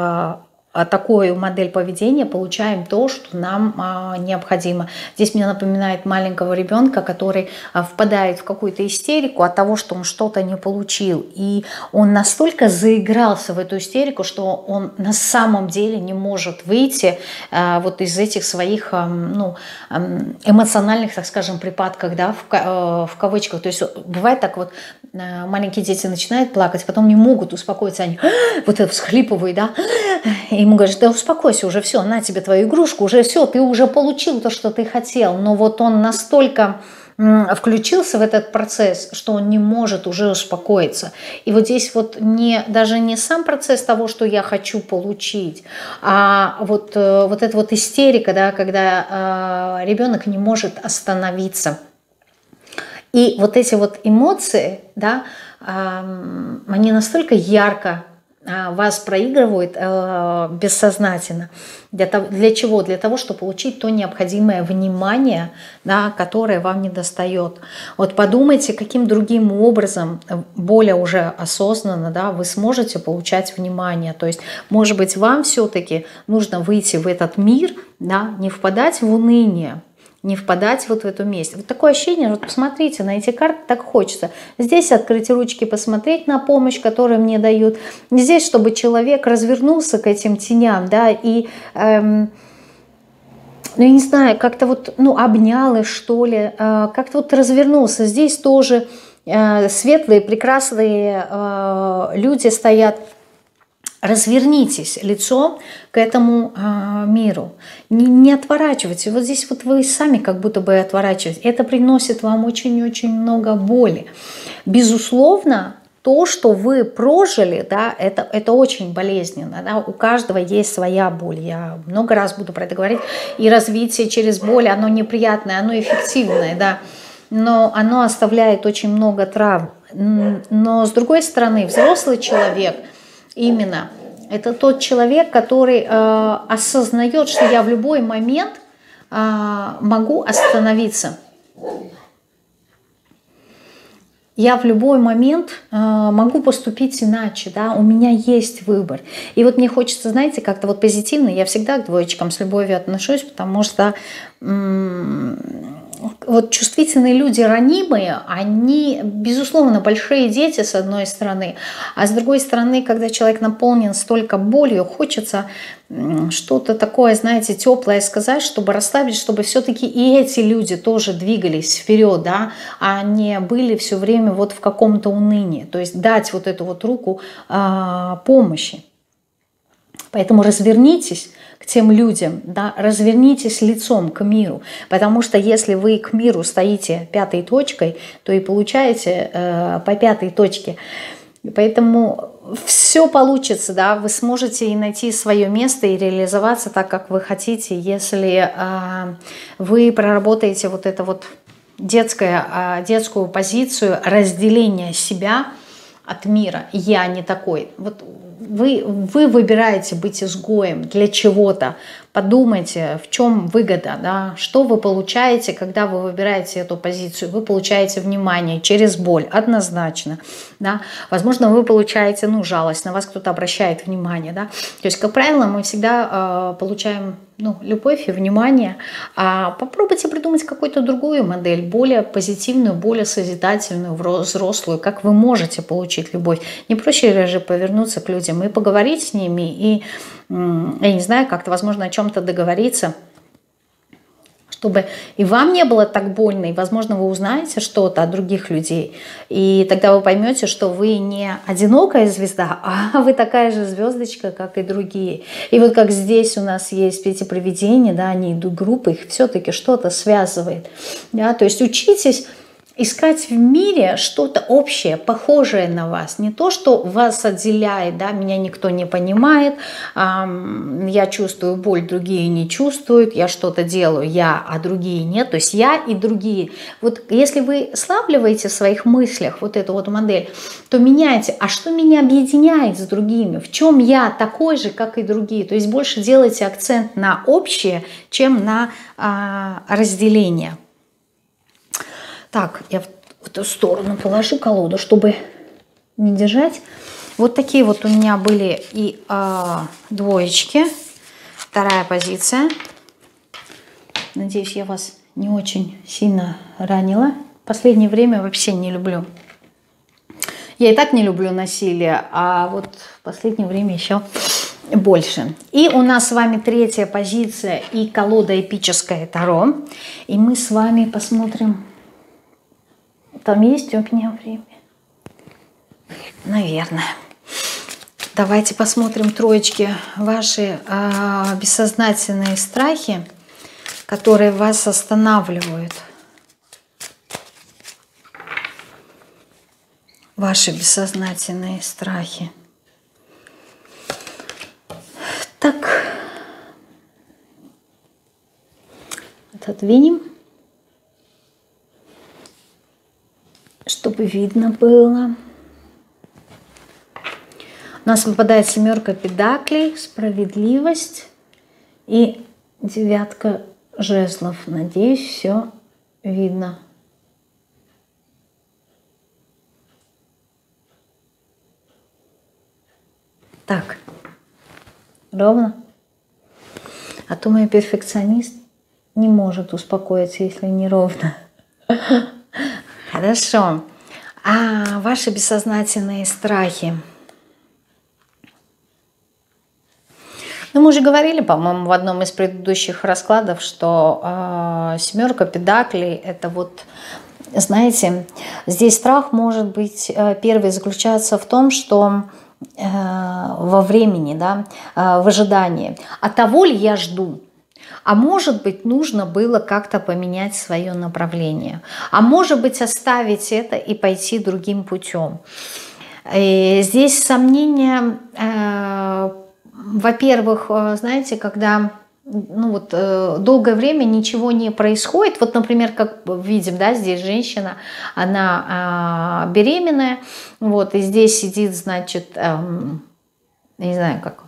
такую модель поведения, получаем то, что нам необходимо. Здесь мне напоминает маленького ребенка, который впадает в какую-то истерику от того, что он что-то не получил. И он настолько заигрался в эту истерику, что он на самом деле не может выйти вот из этих своих эмоциональных, так скажем, припадках, да, в кавычках. То есть бывает так вот, маленькие дети начинают плакать, потом не могут успокоиться, они вот это всхлипывают, да, и ему говорят, да успокойся, уже все, на тебе твою игрушку, уже все, ты уже получил то, что ты хотел. Но вот он настолько включился в этот процесс, что он не может уже успокоиться. И вот здесь вот даже не сам процесс того, что я хочу получить, а вот эта вот истерика, да, когда ребенок не может остановиться. И вот эти вот эмоции, да, они настолько ярко вас проигрывают бессознательно. Для чего? Для того, чтобы получить то необходимое внимание, да, которое вам не достает. Вот подумайте, каким другим образом, более уже осознанно, да, вы сможете получать внимание. То есть, может быть, вам все-таки нужно выйти в этот мир, да, не впадать в уныние, не впадать вот в эту месть. Вот такое ощущение, вот посмотрите на эти карты, так хочется. Здесь открыть ручки, посмотреть на помощь, которую мне дают. Здесь, чтобы человек развернулся к этим теням, да, и, я не знаю, как-то вот, обнял их, что ли, как-то вот развернулся. Здесь тоже светлые, прекрасные люди стоят. Развернитесь лицом к этому миру. Не отворачивайтесь. Вот здесь вот вы сами как будто бы отворачиваетесь. Это приносит вам очень-очень много боли. Безусловно, то, что вы прожили, да, это очень болезненно. Да? У каждого есть своя боль. Я много раз буду про это говорить. И развитие через боль, оно неприятное, оно эффективное, да. Но оно оставляет очень много травм. Но с другой стороны, взрослый человек – именно это тот человек, который осознает, что я в любой момент могу остановиться. Я в любой момент могу поступить иначе, да, у меня есть выбор. И вот мне хочется, знаете, как-то вот позитивно, я всегда к двоечкам с любовью отношусь, потому что вот чувствительные люди, ранимые, они, безусловно, большие дети, с одной стороны, а с другой стороны, когда человек наполнен столько болью, хочется что-то такое, знаете, теплое сказать, чтобы расслабить, чтобы все-таки и эти люди тоже двигались вперед, да, а не были все время вот в каком-то унынии, то есть дать вот эту вот руку помощи. Поэтому развернитесь к тем людям, да, развернитесь лицом к миру, потому что если вы к миру стоите пятой точкой, то и получаете по пятой точке. Поэтому все получится, да, вы сможете и найти свое место и реализоваться так, как вы хотите, если вы проработаете вот это вот детскую позицию разделения себя от мира. Я не такой. Вот вы выбираете быть изгоем для чего-то. Подумайте, в чем выгода, да? Что вы получаете, когда вы выбираете эту позицию. Вы получаете внимание через боль, однозначно. Да? Возможно, вы получаете жалость, на вас кто-то обращает внимание. Да? То есть, как правило, мы всегда получаем любовь и внимание. Попробуйте придумать какую-то другую модель, более позитивную, более созидательную, взрослую, как вы можете получить любовь. Не проще ли же повернуться к людям и поговорить с ними, и, я не знаю, как-то, возможно, о чем-то договориться, чтобы и вам не было так больно, и, возможно, вы узнаете что-то от других людей, и тогда вы поймете, что вы не одинокая звезда, а вы такая же звездочка, как и другие. И вот как здесь у нас есть эти привидения, да, они идут группой, их все-таки что-то связывает, да, то есть учитесь искать в мире что-то общее, похожее на вас. Не то, что вас отделяет, да, меня никто не понимает, я чувствую боль, другие не чувствуют, я что-то делаю, а другие нет. То есть я и другие. Вот если вы славливаете в своих мыслях вот эту вот модель, то меняйте. А что меня объединяет с другими? В чем я такой же, как и другие? То есть больше делайте акцент на общее, чем на разделение. Так, я в эту сторону положу колоду, чтобы не держать. Вот такие вот у меня были и двоечки. Вторая позиция. Надеюсь, я вас не очень сильно ранила. В последнее время вообще не люблю. Я и так не люблю насилие, а вот в последнее время еще больше. И у нас с вами третья позиция и колода эпическое Таро. И мы с вами посмотрим... Там есть у меня время? Наверное. Давайте посмотрим троечки. Ваши бессознательные страхи, которые вас останавливают. Ваши бессознательные страхи. Так. Отодвинем. Чтобы видно было. У нас выпадает семерка педаклей, справедливость и девятка жезлов. Надеюсь, все видно. Так, ровно. А то мой перфекционист не может успокоиться, если не ровно. Хорошо. А ваши бессознательные страхи? Ну, мы уже говорили, по-моему, в одном из предыдущих раскладов, что семерка педаклей – это вот, знаете, здесь страх может быть первый заключаться в том, что во времени, да, в ожидании. А того ли я жду? А может быть, нужно было как-то поменять свое направление. А может быть, оставить это и пойти другим путем. И здесь сомнения, во-первых, знаете, когда долгое время ничего не происходит. Вот, например, как видим, да, здесь женщина, она беременная, вот, и здесь сидит, значит, не знаю, как,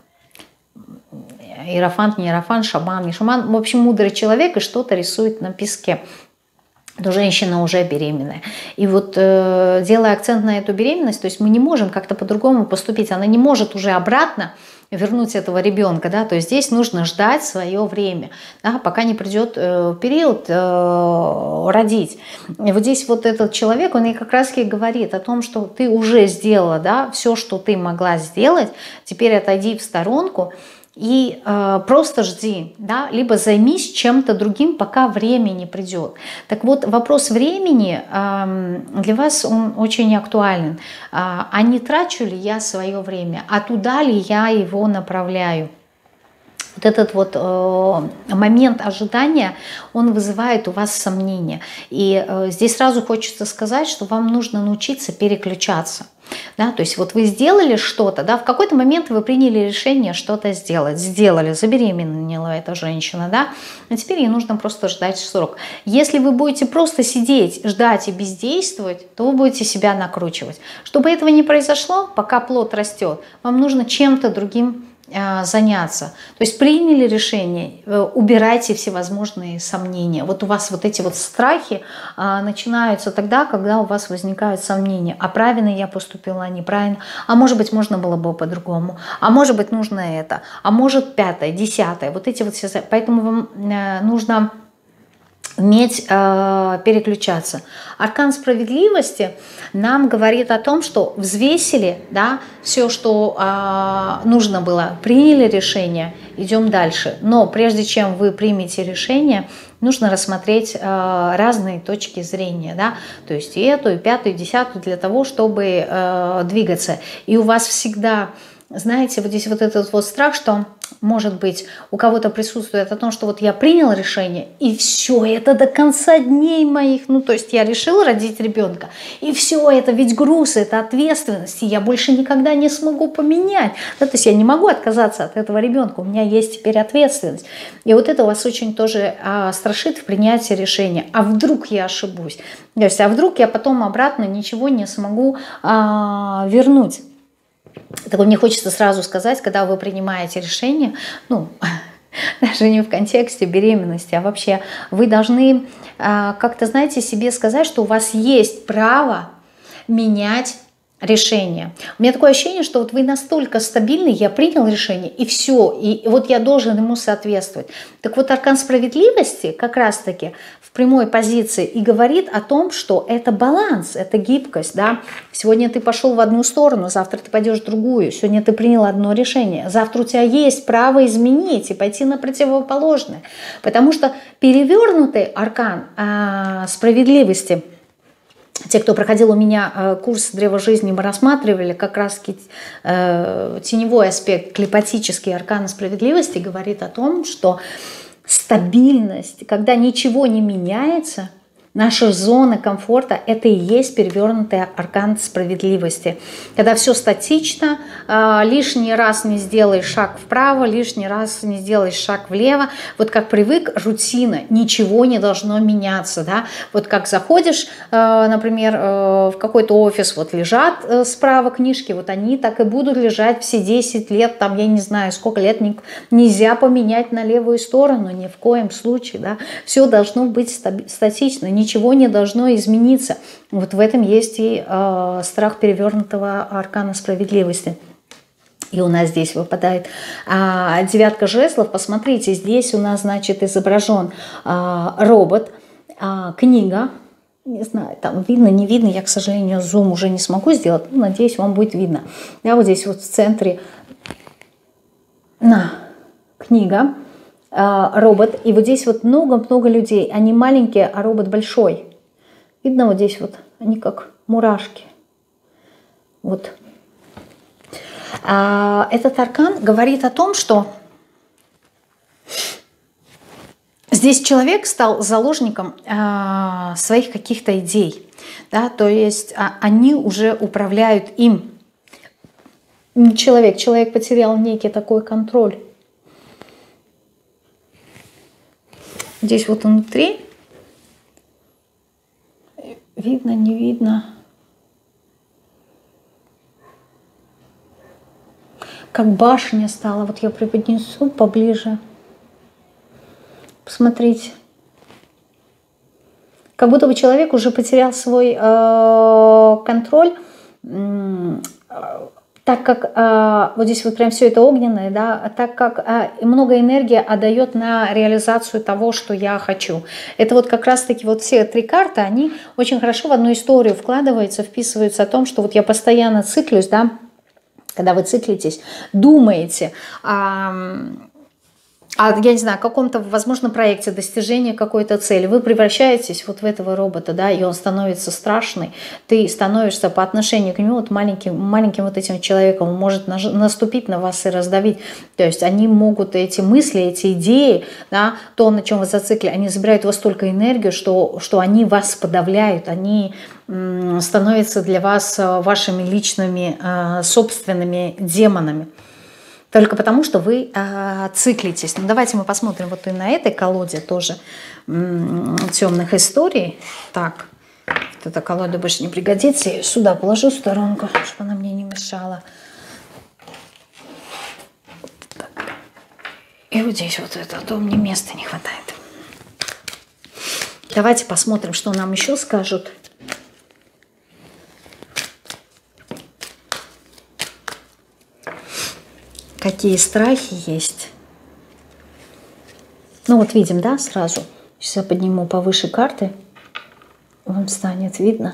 иерофант, не иерофант, шаман, не шаман. В общем, мудрый человек и что-то рисует на песке. Но женщина уже беременная. И вот делая акцент на эту беременность, то есть мы не можем как-то по-другому поступить. Она не может уже обратно вернуть этого ребенка. Да? То есть здесь нужно ждать свое время, да, пока не придет период родить. И вот здесь вот этот человек, он ей как раз и говорит о том, что ты уже сделала, да, все, что ты могла сделать. Теперь отойди в сторонку. И просто жди, да, либо займись чем-то другим, пока время не придет. Так вот, вопрос времени для вас он очень актуален. А не трачу ли я свое время, а туда ли я его направляю? Вот этот вот момент ожидания, он вызывает у вас сомнения. И здесь сразу хочется сказать, что вам нужно научиться переключаться. Да, то есть вот вы сделали что-то, да, в какой-то момент вы приняли решение что-то сделать, сделали, забеременела эта женщина, да, а теперь ей нужно просто ждать срок. Если вы будете просто сидеть, ждать и бездействовать, то вы будете себя накручивать. Чтобы этого не произошло, пока плод растет, вам нужно чем-то другим заняться. То есть приняли решение, убирайте всевозможные сомнения. Вот у вас вот эти вот страхи начинаются тогда, когда у вас возникают сомнения. А правильно я поступила, а неправильно? А может быть, можно было бы по-другому? А может быть, нужно это? А может, пятое, десятое? Вот эти вот все. Поэтому вам нужно уметь переключаться. Аркан справедливости нам говорит о том, что взвесили, да, все, что нужно было, приняли решение, идем дальше. Но прежде чем вы примете решение, нужно рассмотреть разные точки зрения, да, то есть и эту, и пятую, и десятую, для того, чтобы двигаться. И у вас всегда, знаете, вот здесь вот этот вот страх, что, может быть, у кого-то присутствует о том, что вот я принял решение, и все, это до конца дней моих, ну, то есть я решил родить ребенка, и все, это ведь груз, это ответственность, и я больше никогда не смогу поменять, да, то есть я не могу отказаться от этого ребенка, у меня есть теперь ответственность. И вот это вас очень тоже страшит в принятии решения. А вдруг я ошибусь? То есть, а вдруг я потом обратно ничего не смогу вернуть? Так вот, мне хочется сразу сказать, когда вы принимаете решение, ну, даже не в контексте беременности, а вообще вы должны как-то, знаете, себе сказать, что у вас есть право менять решение. У меня такое ощущение, что вот вы настолько стабильны, я принял решение, и все, и вот я должен ему соответствовать. Так вот, аркан справедливости как раз-таки в прямой позиции и говорит о том, что это баланс, это гибкость, да. Сегодня ты пошел в одну сторону, завтра ты пойдешь в другую, сегодня ты принял одно решение, завтра у тебя есть право изменить и пойти на противоположное, потому что перевернутый аркан справедливости, те, кто проходил у меня курс «Древо жизни», мы рассматривали как раз теневой аспект, клипатический аркан справедливости, говорит о том, что стабильность, когда ничего не меняется, наша зона комфорта – это и есть перевернутый аркан справедливости. Когда все статично, лишний раз не сделаешь шаг вправо, лишний раз не сделаешь шаг влево. Вот как привык, рутина, ничего не должно меняться. Да? Вот как заходишь, например, в какой-то офис, вот лежат справа книжки, вот они так и будут лежать все 10 лет, там я не знаю, сколько лет, нельзя поменять на левую сторону, ни в коем случае. Да? Все должно быть статично, ничего не должно измениться. Вот в этом есть и страх перевернутого аркана справедливости. И у нас здесь выпадает девятка жезлов. Посмотрите, здесь у нас, значит, изображен робот, книга. Не знаю, там видно, не видно. Я, к сожалению, зум уже не смогу сделать. Но, надеюсь, вам будет видно. Да, вот здесь вот в центре книга. Робот, и вот здесь вот много-много людей, они маленькие, а робот большой. Видно, вот здесь вот они как мурашки. Вот. Этот аркан говорит о том, что здесь человек стал заложником своих каких-то идей, да, то есть они уже управляют им. Человек потерял некий такой контроль. Здесь вот внутри, видно, не видно, как башня стала. Вот я преподнесу поближе. Посмотрите. Как будто бы человек уже потерял свой контроль, так как вот здесь вот прям все это огненное, да, так как много энергии отдает на реализацию того, что я хочу. Это вот как раз-таки вот все три карты, они очень хорошо в одну историю вкладываются, вписываются о том, что вот я постоянно циклюсь, да, когда вы циклитесь, думаете я не знаю, о каком-то, возможно, проекте, достижении какой-то цели, вы превращаетесь вот в этого робота, да, и он становится страшный, ты становишься по отношению к нему вот маленьким вот этим человеком, он может наступить на вас и раздавить, то есть они могут, эти мысли, эти идеи, да, то, на чем вы зацикли, они забирают у вас столько энергию, что они вас подавляют, они становятся для вас вашими личными собственными демонами. Только потому, что вы циклитесь. Ну, давайте мы посмотрим вот и на этой колоде тоже темных историй. Так, вот эта колода больше не пригодится. Я ее сюда положу в сторонку, чтобы она мне не мешала. Так. И вот здесь вот это, то мне места не хватает. Давайте посмотрим, что нам еще скажут. Какие страхи есть. Ну вот видим, да, сразу Сейчас я подниму повыше карты, вам станет видно.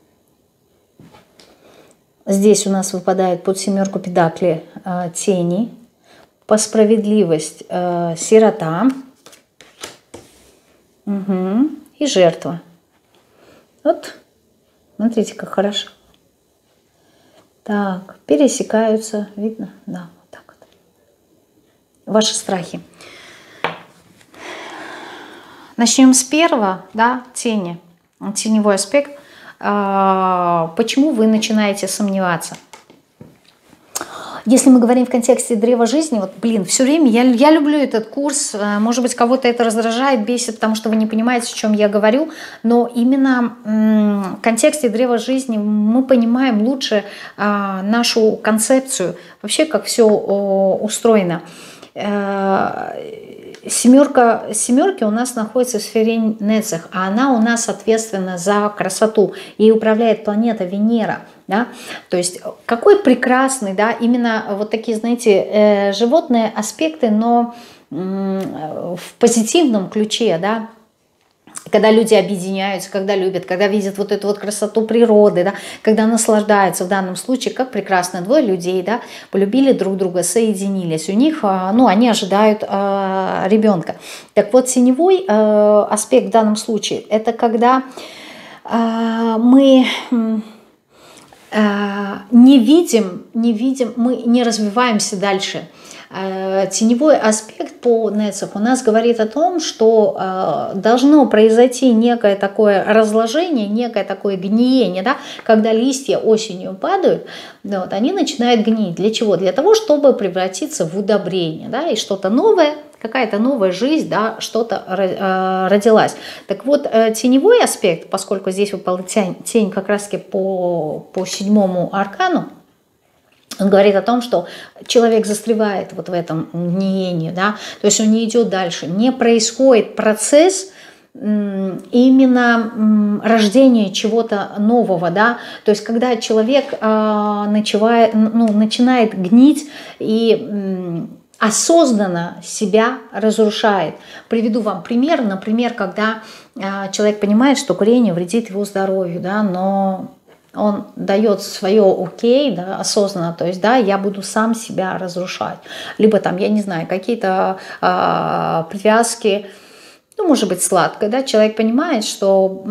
Здесь у нас выпадает под семерку педаклей тени, по справедливость сирота, и жертва. Вот, смотрите, как хорошо. Так, пересекаются, видно? Да, вот так вот. Ваши страхи. Начнем с первого, да, тени, теневой аспект. Почему вы начинаете сомневаться? Если мы говорим в контексте древа жизни, вот, блин, все время я люблю этот курс, может быть, кого-то это раздражает, бесит, потому что вы не понимаете, о чем я говорю, но именно в контексте древа жизни мы понимаем лучше нашу концепцию, вообще, как все устроено. Семерки у нас находится в сфере Нецех, а она у нас ответственна за красоту. Ей управляет планета Венера. Да? То есть какой прекрасный, да, именно вот такие, знаете, животные аспекты, но в позитивном ключе, да, когда люди объединяются, когда любят, когда видят вот эту вот красоту природы, да, когда наслаждаются в данном случае, как прекрасно, двое людей, да, полюбили друг друга, соединились, у них, ну, они ожидают ребенка. Так вот, теневой аспект в данном случае, это когда мы не видим, мы не развиваемся дальше. Теневой аспект по Нецеху у нас говорит о том, что должно произойти некое такое разложение, некое такое гниение, да? Когда листья осенью падают, да, вот, они начинают гнить. Для чего? Для того, чтобы превратиться в удобрение, да? И что-то новое, какая-то новая жизнь, да, что-то родилась. Так вот, теневой аспект, поскольку здесь выпала тень как раз-таки по седьмому аркану, он говорит о том, что человек застревает вот в этом гниении, да, то есть он не идет дальше, не происходит процесс именно рождения чего-то нового, да, то есть когда человек начинает гнить и осознанно себя разрушает. Приведу вам пример, например, когда человек понимает, что курение вредит его здоровью, да, но он дает свое окей, да, осознанно, то есть, да, я буду сам себя разрушать. Либо там, я не знаю, какие-то привязки, ну, может быть, сладкое, да, человек понимает, что,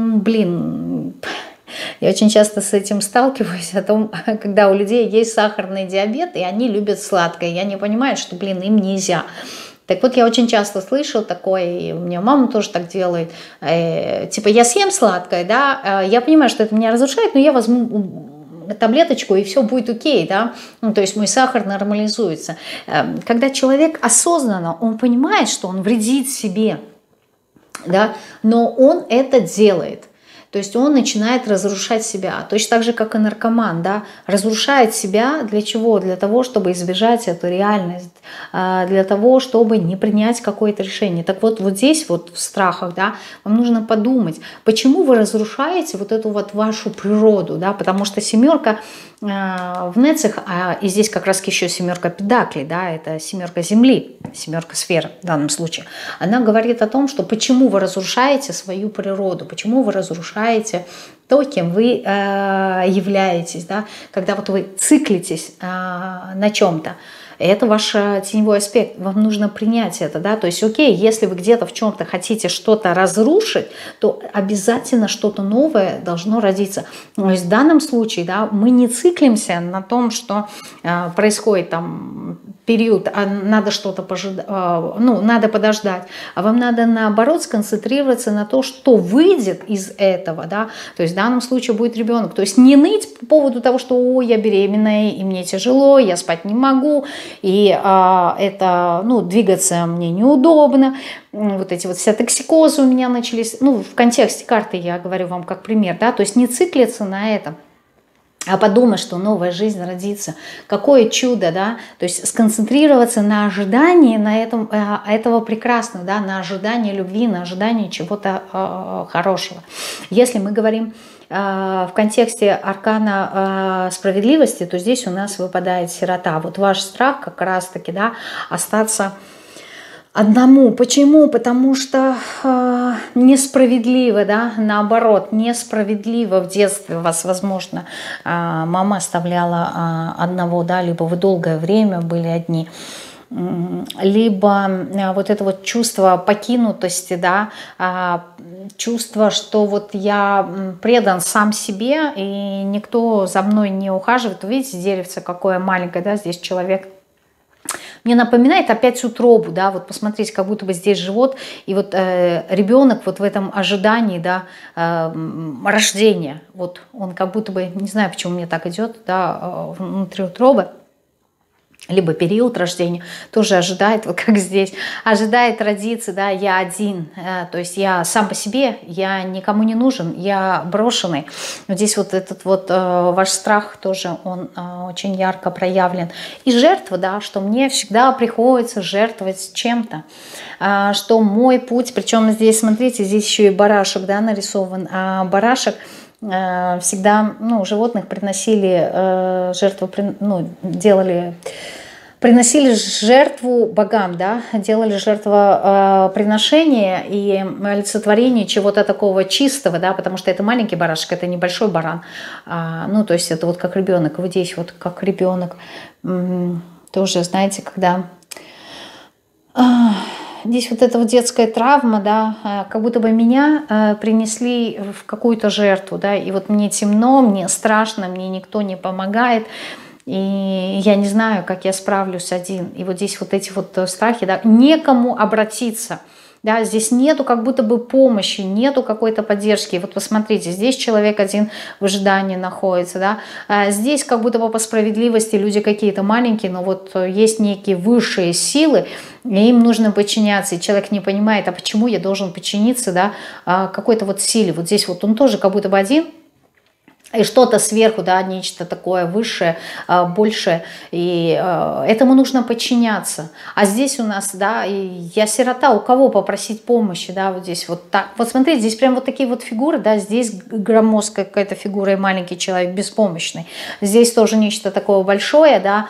блин, я очень часто с этим сталкиваюсь, о том, когда у людей есть сахарный диабет, и они любят сладкое, и они понимают, что, блин, им нельзя. Так вот, я очень часто слышу такое, и у меня мама тоже так делает, типа, я съем сладкое, да, я понимаю, что это меня разрушает, но я возьму таблеточку, и все будет окей, да, ну, то есть мой сахар нормализуется. Когда человек осознанно, он понимает, что он вредит себе, да, но он это делает. То есть он начинает разрушать себя. Точно так же, как и наркоман, да, разрушает себя для чего? Для того, чтобы избежать эту реальность, для того, чтобы не принять какое-то решение. Так вот, вот здесь вот в страхах, да, вам нужно подумать, почему вы разрушаете вот эту вот вашу природу, да, потому что семерка в Нецех, и здесь как раз еще семерка педаклей, да, это семерка земли, семерка сфер в данном случае, она говорит о том, что почему вы разрушаете свою природу, почему вы разрушаете то, кем вы являетесь, да, когда вот вы циклитесь на чем-то. Это ваш теневой аспект, вам нужно принять это, да, то есть окей, если вы где-то в чем-то хотите что-то разрушить, то обязательно что-то новое должно родиться. То есть в данном случае, да, мы не циклимся на том, что происходит там период, надо что-то надо подождать, а вам надо наоборот сконцентрироваться на то, что выйдет из этого, да, то есть в данном случае будет ребенок, то есть не ныть по поводу того, что ой, я беременная, и мне тяжело, я спать не могу, и это, ну, двигаться мне неудобно, вот эти вот вся токсикозы у меня начались, ну, в контексте карты я говорю вам как пример, да, то есть не циклиться на этом, а подумать, что новая жизнь родится. Какое чудо, да? То есть сконцентрироваться на ожидании на этого прекрасного, да? На ожидании любви, на ожидании чего-то хорошего. Если мы говорим в контексте аркана справедливости, то здесь у нас выпадает сирота. Вот ваш страх как раз-таки, да, остаться одному. Почему? Потому что несправедливо, да, наоборот, несправедливо в детстве вас, возможно, мама оставляла одного, да, либо вы долгое время были одни, либо вот это вот чувство покинутости, да, чувство, что вот я предан сам себе, и никто за мной не ухаживает. Вы видите, деревце какое маленькое, да, здесь человек. Мне напоминает опять утробу, да, вот посмотрите, как будто бы здесь живот, и вот ребенок вот в этом ожидании, да, рождения, вот он как будто бы, не знаю, почему мне так идет, да, внутри утробы, либо период рождения, тоже ожидает, вот как здесь, ожидает родиться, да, я один, то есть я сам по себе, я никому не нужен, я брошенный. Но здесь вот этот вот ваш страх тоже, он очень ярко проявлен. И жертва, да, что мне всегда приходится жертвовать чем-то, что мой путь, причем здесь, смотрите, здесь еще и барашек, да, нарисован, барашек, всегда, ну, животных приносили жертву, ну, приносили жертву богам, да, делали жертвоприношение и олицетворение чего-то такого чистого, да, потому что это маленький барашек, это небольшой баран, ну, то есть это вот как ребенок, вот здесь вот как ребенок, тоже, знаете, когда... Здесь вот эта вот детская травма, да, как будто бы меня принесли в какую-то жертву, да, и вот мне темно, мне страшно, мне никто не помогает, и я не знаю, как я справлюсь один. И вот здесь вот эти вот страхи, да, некому обратиться. Да, здесь нету как будто бы помощи, нету какой-то поддержки. Вот посмотрите, здесь человек один в ожидании находится, да. Здесь как будто бы по справедливости люди какие-то маленькие, но вот есть некие высшие силы, и им нужно подчиняться. И человек не понимает, а почему я должен подчиниться, да, какой-то вот силе. Вот здесь вот он тоже как будто бы один, и что-то сверху, да, нечто такое высшее, большее, и этому нужно подчиняться. А здесь у нас, да, и я сирота, у кого попросить помощи, да, вот здесь вот так. Вот смотрите, здесь прям вот такие вот фигуры, да, здесь громоздкая какая-то фигура и маленький человек беспомощный. Здесь тоже нечто такое большое, да,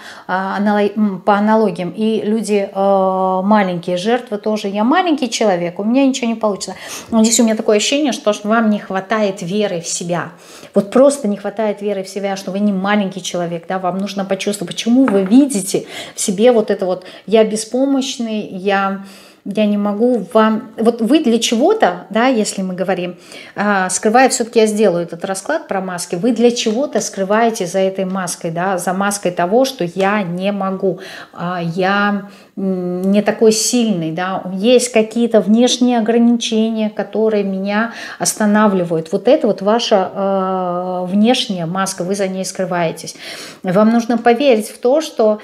по аналогиям. И люди маленькие, жертвы тоже. Я маленький человек, у меня ничего не получится. Но здесь у меня такое ощущение, что вам не хватает веры в себя. Вот просто не хватает веры в себя, что вы не маленький человек, да, вам нужно почувствовать, почему вы видите в себе вот это вот «я беспомощный», «я не могу вам...» Вот вы для чего-то, да, если мы говорим, скрывая, все-таки я сделаю этот расклад про маски, вы для чего-то скрываете за этой маской, да, за маской того, что я не могу, я не такой сильный, да, есть какие-то внешние ограничения, которые меня останавливают. Вот это вот ваша внешняя маска, вы за ней скрываетесь. Вам нужно поверить в то, что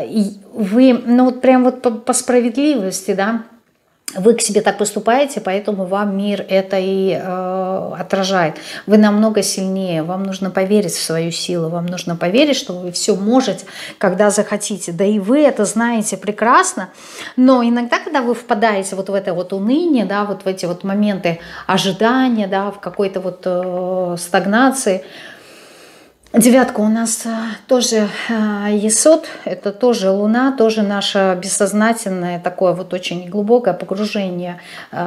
вы, ну вот прям вот по справедливости, да, вы к себе так поступаете, поэтому вам мир это и отражает. Вы намного сильнее, вам нужно поверить в свою силу, вам нужно поверить, что вы все можете, когда захотите. Да и вы это знаете прекрасно, но иногда, когда вы впадаете вот в это вот уныние, да, вот в эти вот моменты ожидания, да, в какой-то вот стагнации, девятка у нас тоже Есод, это тоже Луна, тоже наше бессознательное такое вот очень глубокое погружение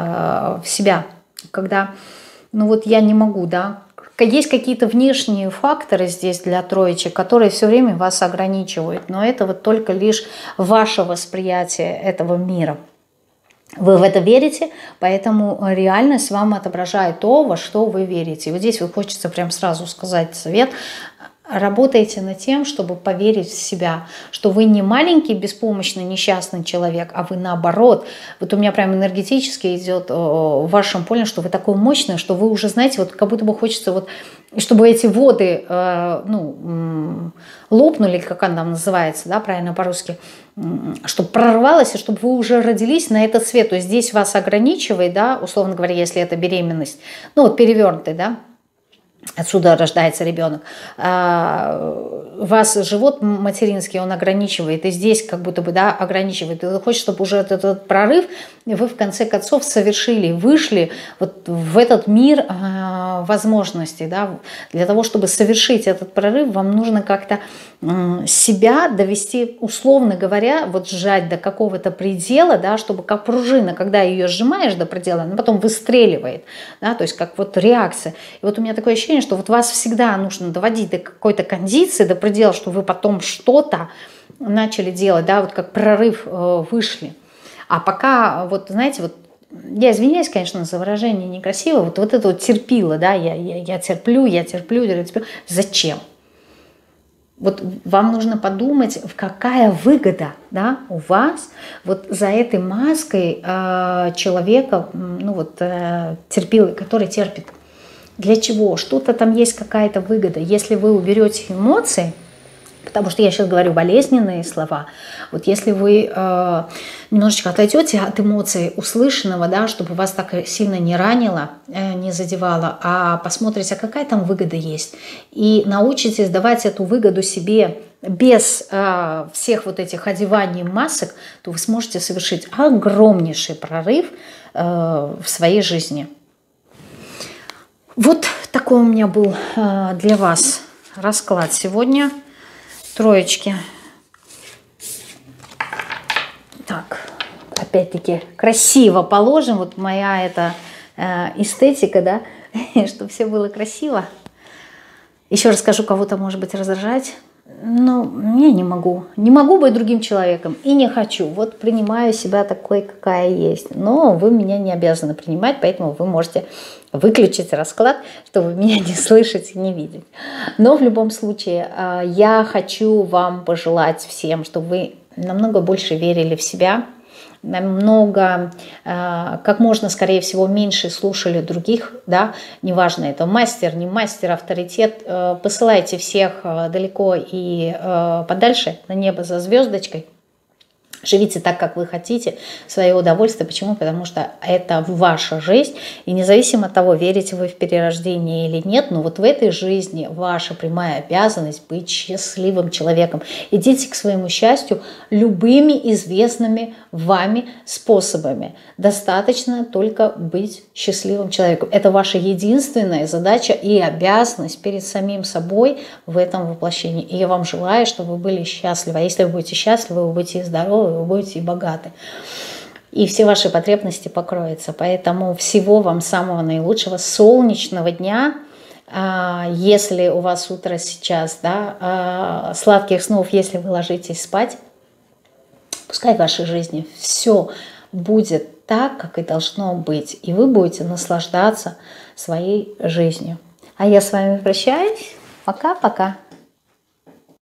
в себя, когда, ну вот я не могу, да, есть какие-то внешние факторы здесь для троечек, которые все время вас ограничивают, но это вот только лишь ваше восприятие этого мира. Вы в это верите, поэтому реальность вам отображает то, во что вы верите. И вот здесь вот хочется прям сразу сказать совет. Работайте над тем, чтобы поверить в себя, что вы не маленький, беспомощный, несчастный человек, а вы наоборот. Вот у меня прям энергетически идет в вашем поле, что вы такой мощный, что вы уже, знаете, вот как будто бы хочется вот, чтобы эти воды, ну, лопнули, как она там называется, да, правильно по-русски, чтобы прорвалось, и чтобы вы уже родились на этот свет. То есть здесь вас ограничивает, да, условно говоря, если это беременность, ну вот перевернутый, да, Отсюда рождается ребенок. Вас живот материнский, он ограничивает, и здесь как будто бы, да, ограничивает. И хочет, чтобы уже этот прорыв вы в конце концов совершили, вышли вот в этот мир возможностей, да. Для того, чтобы совершить этот прорыв, вам нужно как-то себя довести, условно говоря, вот сжать до какого-то предела, да, чтобы как пружина, когда ее сжимаешь до предела, она потом выстреливает, да, то есть как вот реакция. И вот у меня такое ощущение, что вот вас всегда нужно доводить до какой-то кондиции, до предела, что вы потом что-то начали делать, да, вот как прорыв вышли. А пока, вот знаете, вот я извиняюсь, конечно, за выражение некрасиво, вот это вот терпила, да, я терплю, зачем? Вот вам нужно подумать, какая выгода, да, у вас вот за этой маской человека, ну вот терпилы, который терпит. Для чего? Что-то там есть какая-то выгода. Если вы уберете эмоции, потому что я сейчас говорю болезненные слова, вот если вы немножечко отойдете от эмоций услышанного, да, чтобы вас так сильно не ранило, не задевало, а посмотрите, а какая там выгода есть, и научитесь давать эту выгоду себе без всех вот этих одеваний масок, то вы сможете совершить огромнейший прорыв в своей жизни. Вот такой у меня был для вас расклад сегодня. Троечки. Так, опять-таки красиво положим. Вот моя эта эстетика, да, чтобы все было красиво. Еще раз скажу, кого-то, может быть, раздражать. Но я не могу. Не могу быть другим человеком и не хочу. Вот принимаю себя такой, какая есть. Но вы меня не обязаны принимать, поэтому вы можете выключить расклад, чтобы меня не слышать и не видеть. Но в любом случае я хочу вам пожелать всем, чтобы вы намного больше верили в себя, намного, как можно, скорее всего, меньше слушали других, да, неважно, это мастер, не мастер, авторитет, посылайте всех далеко и подальше, на небо за звездочкой. Живите так, как вы хотите, в свое удовольствие. Почему? Потому что это ваша жизнь. И независимо от того, верите вы в перерождение или нет, но вот в этой жизни ваша прямая обязанность быть счастливым человеком. Идите к своему счастью любыми известными вами способами. Достаточно только быть счастливым человеком. Это ваша единственная задача и обязанность перед самим собой в этом воплощении. И я вам желаю, чтобы вы были счастливы. А если вы будете счастливы, вы будете здоровы, вы будете и богаты. И все ваши потребности покроются. Поэтому всего вам самого наилучшего, солнечного дня. Если у вас утро сейчас, да, сладких снов, если вы ложитесь спать, пускай в вашей жизни все будет так, как и должно быть. И вы будете наслаждаться своей жизнью. А я с вами прощаюсь. Пока-пока.